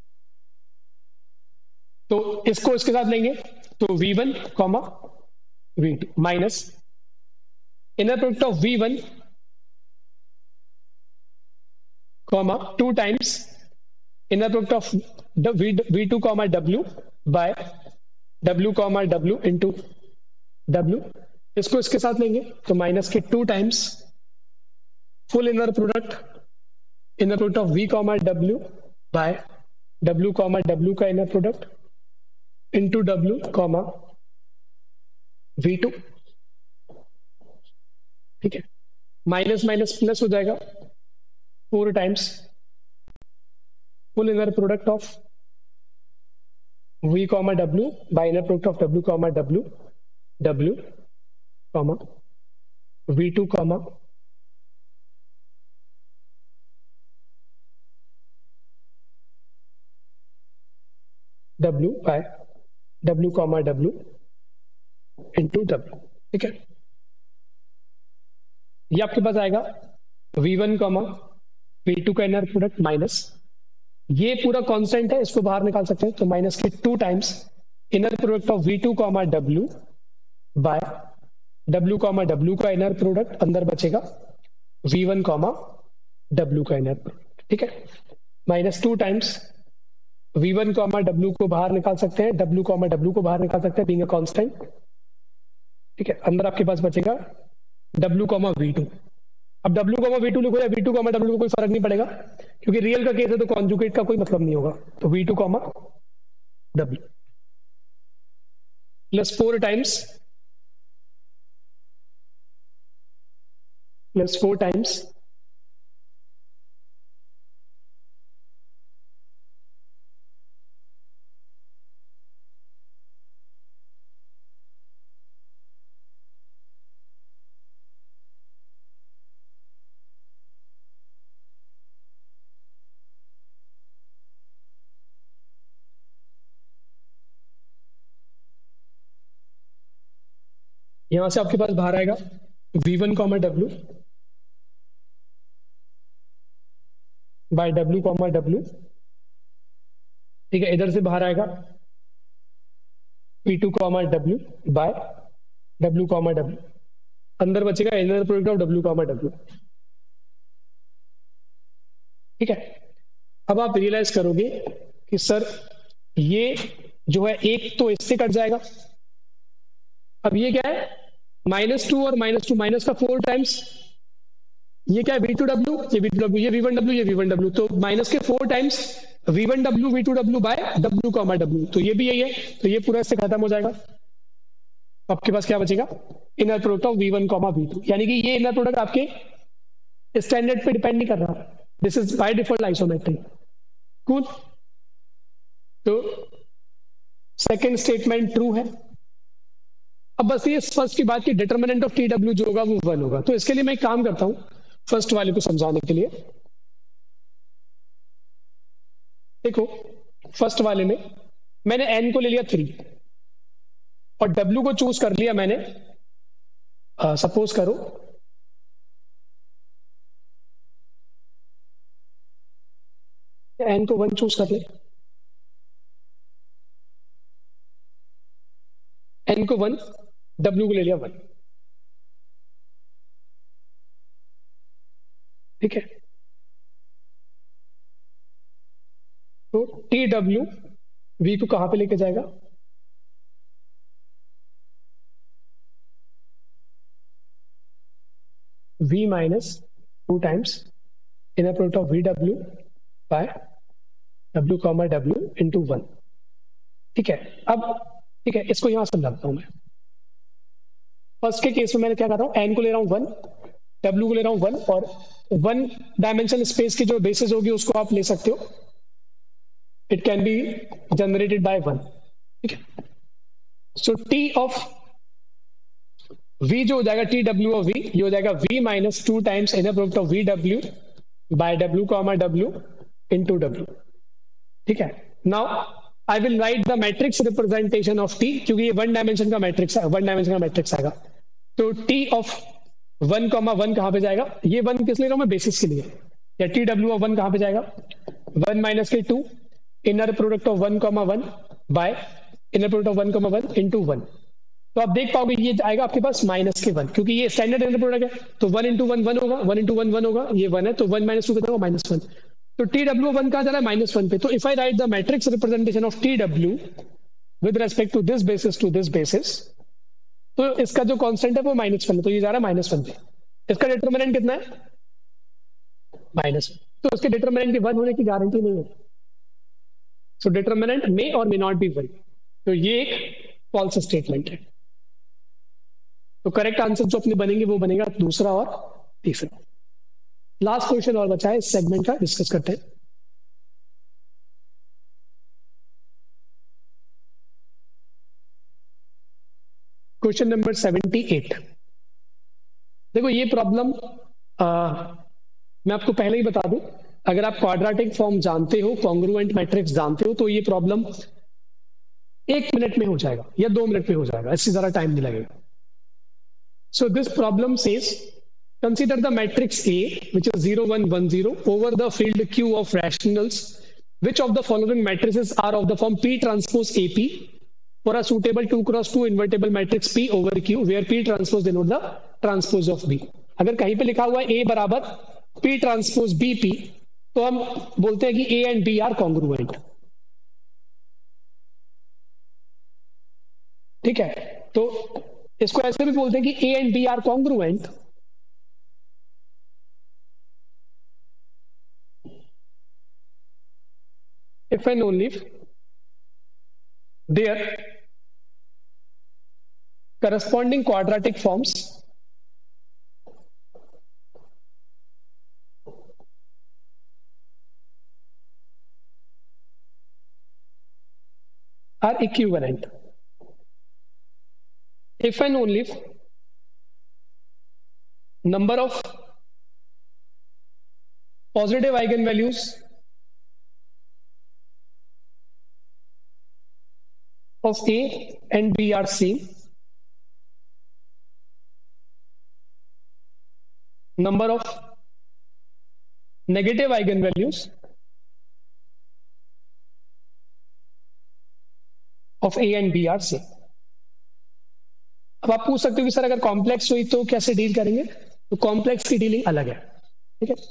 तो इसको इसके साथ लेंगे तो v1 comma v2 minus inner product of v1 comma 2 times inner product of v2 comma w by w comma w into w. इसको इसके साथ लेंगे तो माइनस के 2 times full inner product of v comma w by w comma w का inner product into w comma v2. ठीक है. Minus minus plus हो जाएगा 4 times full inner product of v comma w by inner product of w comma w comma v2 comma w by w comma w into w. ठीक है. ये आपके पास आएगा v1 कॉमा v2 का inner product minus ये पूरा constant है, इसको बाहर निकाल सकते हैं तो माइनस के 2 times inner product of v2 comma w by w comma w का इनर प्रोडक्ट अंदर बचेगा V1 कॉमा W का इनर प्रोडक्ट, ठीक है, -2 टाइम्स V1 कॉमा W को बाहर निकाल सकते हैं, W कॉमा W को बाहर निकाल सकते हैं बीइंग अ कांस्टेंट, ठीक है, अंदर आपके पास बचेगा W कॉमा V2। अब W कॉमा V2 लिखो या V2 कॉमा W, कोई फर्क नहीं पड़ेगा क्योंकि रियल का केस है तो कॉन्जुगेट का कोई मतलब नहीं होगा, तो V2 comma W plus 4 times यहां से आपके पास बाहर आएगा V1 comma W by W comma W, ठीक है, इधर से बाहर आएगा P2 comma W by W comma W, अंदर बचेगा inner product of W comma W, ठीक है। अब आप रियलाइज करोगे कि सर ये जो है एक तो इससे कट जाएगा, अब ये क्या है -2 और -2 माइनस का 4 टाइम्स, ये क्या है V2W, ये V2W, ये V1W, ये V1W, तो माइनस के 4 times V1W V2W by W comma W, तो ये भी यही है, तो ये पूरा इससे खत्म हो जाएगा। आपके पास क्या बचेगा inner product of V1 comma V2, यानी कि ये इनर प्रोडक्ट आपके स्टैंडर्ड पे डिपेंड नहीं कर रहा, this is by default isometric, cool. तो सेकेंड स्टेटमेंट ट्रू है। अब बस ये फर्स्ट की बात की डिटर्मिनेंट ऑफ TW जो होगा वो 1 होगा, तो इसके लिए मैं एक काम करता हूं फर्स्ट वाले को समझाने के लिए। देखो फर्स्ट वाले में मैंने n को ले लिया 3 और W को चूज कर लिया मैंने, सपोज करो n को 1 चूज कर ले, n को 1, W को ले लिया 1, ठीक है। तो TW V को कहां पे लेके जाएगा, V minus 2 times inner product of VW by W comma W into 1, ठीक है। अब ठीक है, इसको यहां समझाता हूं मैं। फर्स्ट के केस में मैंने क्या कर रहा हूं, n को ले रहा हूं 1, W को ले रहा हूं 1, और 1 डायमेंशन स्पेस की जो बेसिस होगी उसको आप ले सकते हो, it can be generated by 1, ठीक है। सो T ऑफ V जो हो जाएगा TW ऑफ V, ये हो जाएगा V minus 2 times inner product of VW by W comma W into W, ठीक है। Now I will write the matrix representation of T, क्योंकि ये 1 डायमेंशन का मैट्रिक्स है, 1 डायमेंशन का मैट्रिक्स आएगा। तो T ऑफ 1 कॉमा 1 कहां पे जाएगा, ये 1 किस ले रहा हूं मैं, बेसिस के लिए, या TW ऑफ 1 कहां पे जाएगा, 1 माइनस के 2 inner product of 1 comma 1 by inner product of 1 comma 1 into 1। तो आप देख पाओगे ये आएगा आपके पास माइनस के 1, क्योंकि ये स्टैंडर्ड इनर प्रोडक्ट है, तो 1 इंटू 1 1 होगा, 1 इंटू 1 1 होगा, ये 1 है, तो 1 माइनस 2 कितना होगा, -1। तो TW1 कहां जा रहा है, -1 पे। तो if I write the matrix representation of TW with respect to this basis तो इसका जो कांस्टेंट है वो -1 है, तो ये जा रहा है -1 पे। इसका डिटरमिनेंट कितना है, -1, तो इसके डिटरमिनेंट के 1 होने की गारंटी नहीं है, सो डिटरमिनेंट मे और मे नॉट बी 1, तो ये एक फॉल्स स्टेटमेंट है। तो करेक्ट आंसर जो अपने बनेंगे वो बनेगा दूसरा और तीसरा। लास्ट क्वेश्चन और बचा है इस सेगमेंट का, डिस्कस करते हैं। Question number 78। देखो ये प्रॉब्लम मैं आपको पहले ही बता दूं, अगर आप क्वाड्रेटिक फॉर्म जानते हो, कॉन्ग्रुएंट मैट्रिक्स जानते हो, तो ये प्रॉब्लम 1 मिनट में हो जाएगा या 2 मिनट में हो जाएगा, इससे ज्यादा टाइम नहीं लगेगा। So this problem says consider the matrix A, which is 0 1 1 0 over the field Q of rationals. Which of the following matrices are of the form P transpose AP for a suitable 2 cross 2 invertible matrix P over Q, where P transpose denote the transpose of B? अगर कहीं पे लिखा हुआ है ए बराबर P transpose B P, तो हम बोलते हैं कि A and B are congruent. ठीक है, तो इसको ऐसे भी बोलते हैं कि A and B are congruent if and only if their corresponding quadratic forms are equivalent. If and only if number of positive eigenvalues of A and B are same, number of negative eigenvalues of A and B are same. अब आप पूछ सकते हो कि sir अगर complex हुई तो कैसे डील करेंगे? तो कॉम्प्लेक्स की डीलिंग अलग है। ठीक है,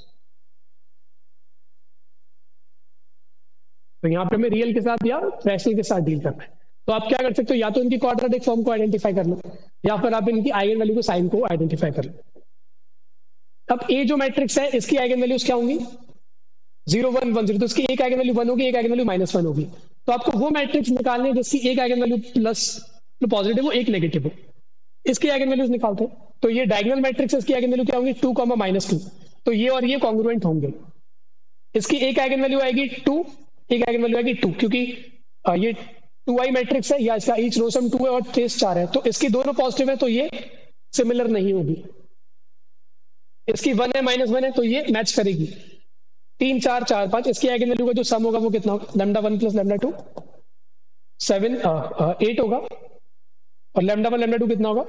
तो यहां पे हमें रियल के साथ या रैशनल के साथ डील करना है। तो आप क्या कर सकते हो, या तो इनकी क्वाड्रेटिक फॉर्म को आइडेंटिफाई कर लो, या फिर आप इनकी आइगन वैल्यू को साइन को आइडेंटिफाई कर लो। अब ए जो मैट्रिक्स है इसकी आइगन वैल्यूज क्या होंगी? 0 1 1 0, तो इसकी एक आइगन वैल्यू 1 होगी, एक आइगन वैल्यू -1 होगी। तो आपको वो मैट्रिक्स निकालने हैं जिसकी एक आइगन वैल्यू प्लस जो पॉजिटिव हो, एक नेगेटिव हो। इसकी आइगन वैल्यूज निकालते हैं, तो ये डायगोनल मैट्रिक्स है, इसकी आइगन वैल्यू क्या होंगी? 2, -2। तो ये और ये कॉन्ग्रुएंट होंगे। इसकी एक आइगन वैल्यू आएगी 2, एक आइगन वैल्यू आएगी 2, क्योंकि ये 2i मैट्रिक्स है, या इसका ईच रो सम 2 है और ट्रेस 4 है, तो इसकी दोनों पॉजिटिव है, तो ये सिमिलर नहीं होगी। इसकी 1 है -1 है, तो ये मैच करेगी। 3 4 4 5, इसकी आइगन वैल्यू का जो सम होगा वो कितना होगा? λ1 + λ2 7 8 होगा, और λ1 λ2 कितना होगा?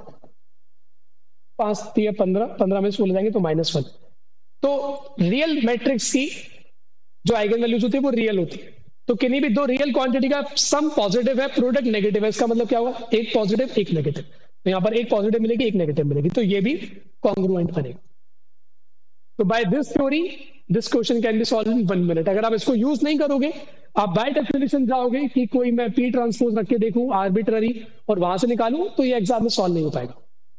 5 3 15, 15 में से बोले जाएंगे तो -1। तो रियल मैट्रिक्स की जो आइगन वैल्यूज होती है वो रियल होती है। तो किन्हीं भी दो रियल क्वांटिटी का सम पॉजिटिव है, प्रोडक्ट नेगेटिव है, इसका मतलब क्या होगा? एक पॉजिटिव एक नेगेटिव। तो यहाँ पर एक पॉजिटिव मिलेगी, एक नेगेटिव मिलेगी, तो ये भी कॉन्ग्रुएंट बनेगा। तो by this theory this question can be solved in 1 minute. अगर आप इसको यूज नहीं करोगे, आप बाय डेफिनेशन जाओगे कि कोई मैं पी ट्रांसपोज रख के देखूं आर्बिट्ररी और वहां से निकालूं, तो ये एग्जाम में सॉल्व नहीं हो पाएगा।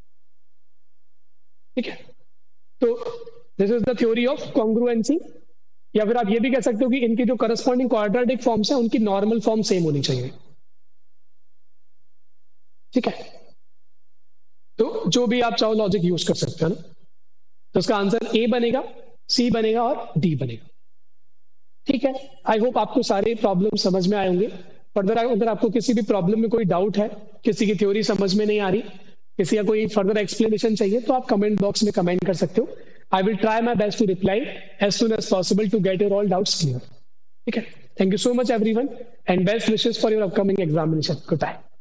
ठीक है, तो this is the theory of congruency. या फिर आप ये भी कह सकते हो कि इनकी जो करस्पॉन्डिंग क्वाड्रेटिक फॉर्म्स है उनकी नॉर्मल फॉर्म सेम होनी चाहिए। ठीक है, तो जो भी आप चाहो लॉजिक यूज कर सकते हो ना। तो इसका आंसर ए बनेगा, सी बनेगा और डी बनेगा। ठीक है, आई होप आपको सारे प्रॉब्लम समझ में आए होंगे। फर्दर अगर आपको किसी भी प्रॉब्लम में कोई डाउट है, किसी की थ्योरी समझ में नहीं आ रही, किसी का कोई फर्दर एक्सप्लेनेशन चाहिए, तो आप कमेंट बॉक्स में कमेंट कर सकते हो। I will try my best to reply as soon as possible to get your all doubts clear. Okay. Thank you so much, everyone, and best wishes for your upcoming examination. Goodbye.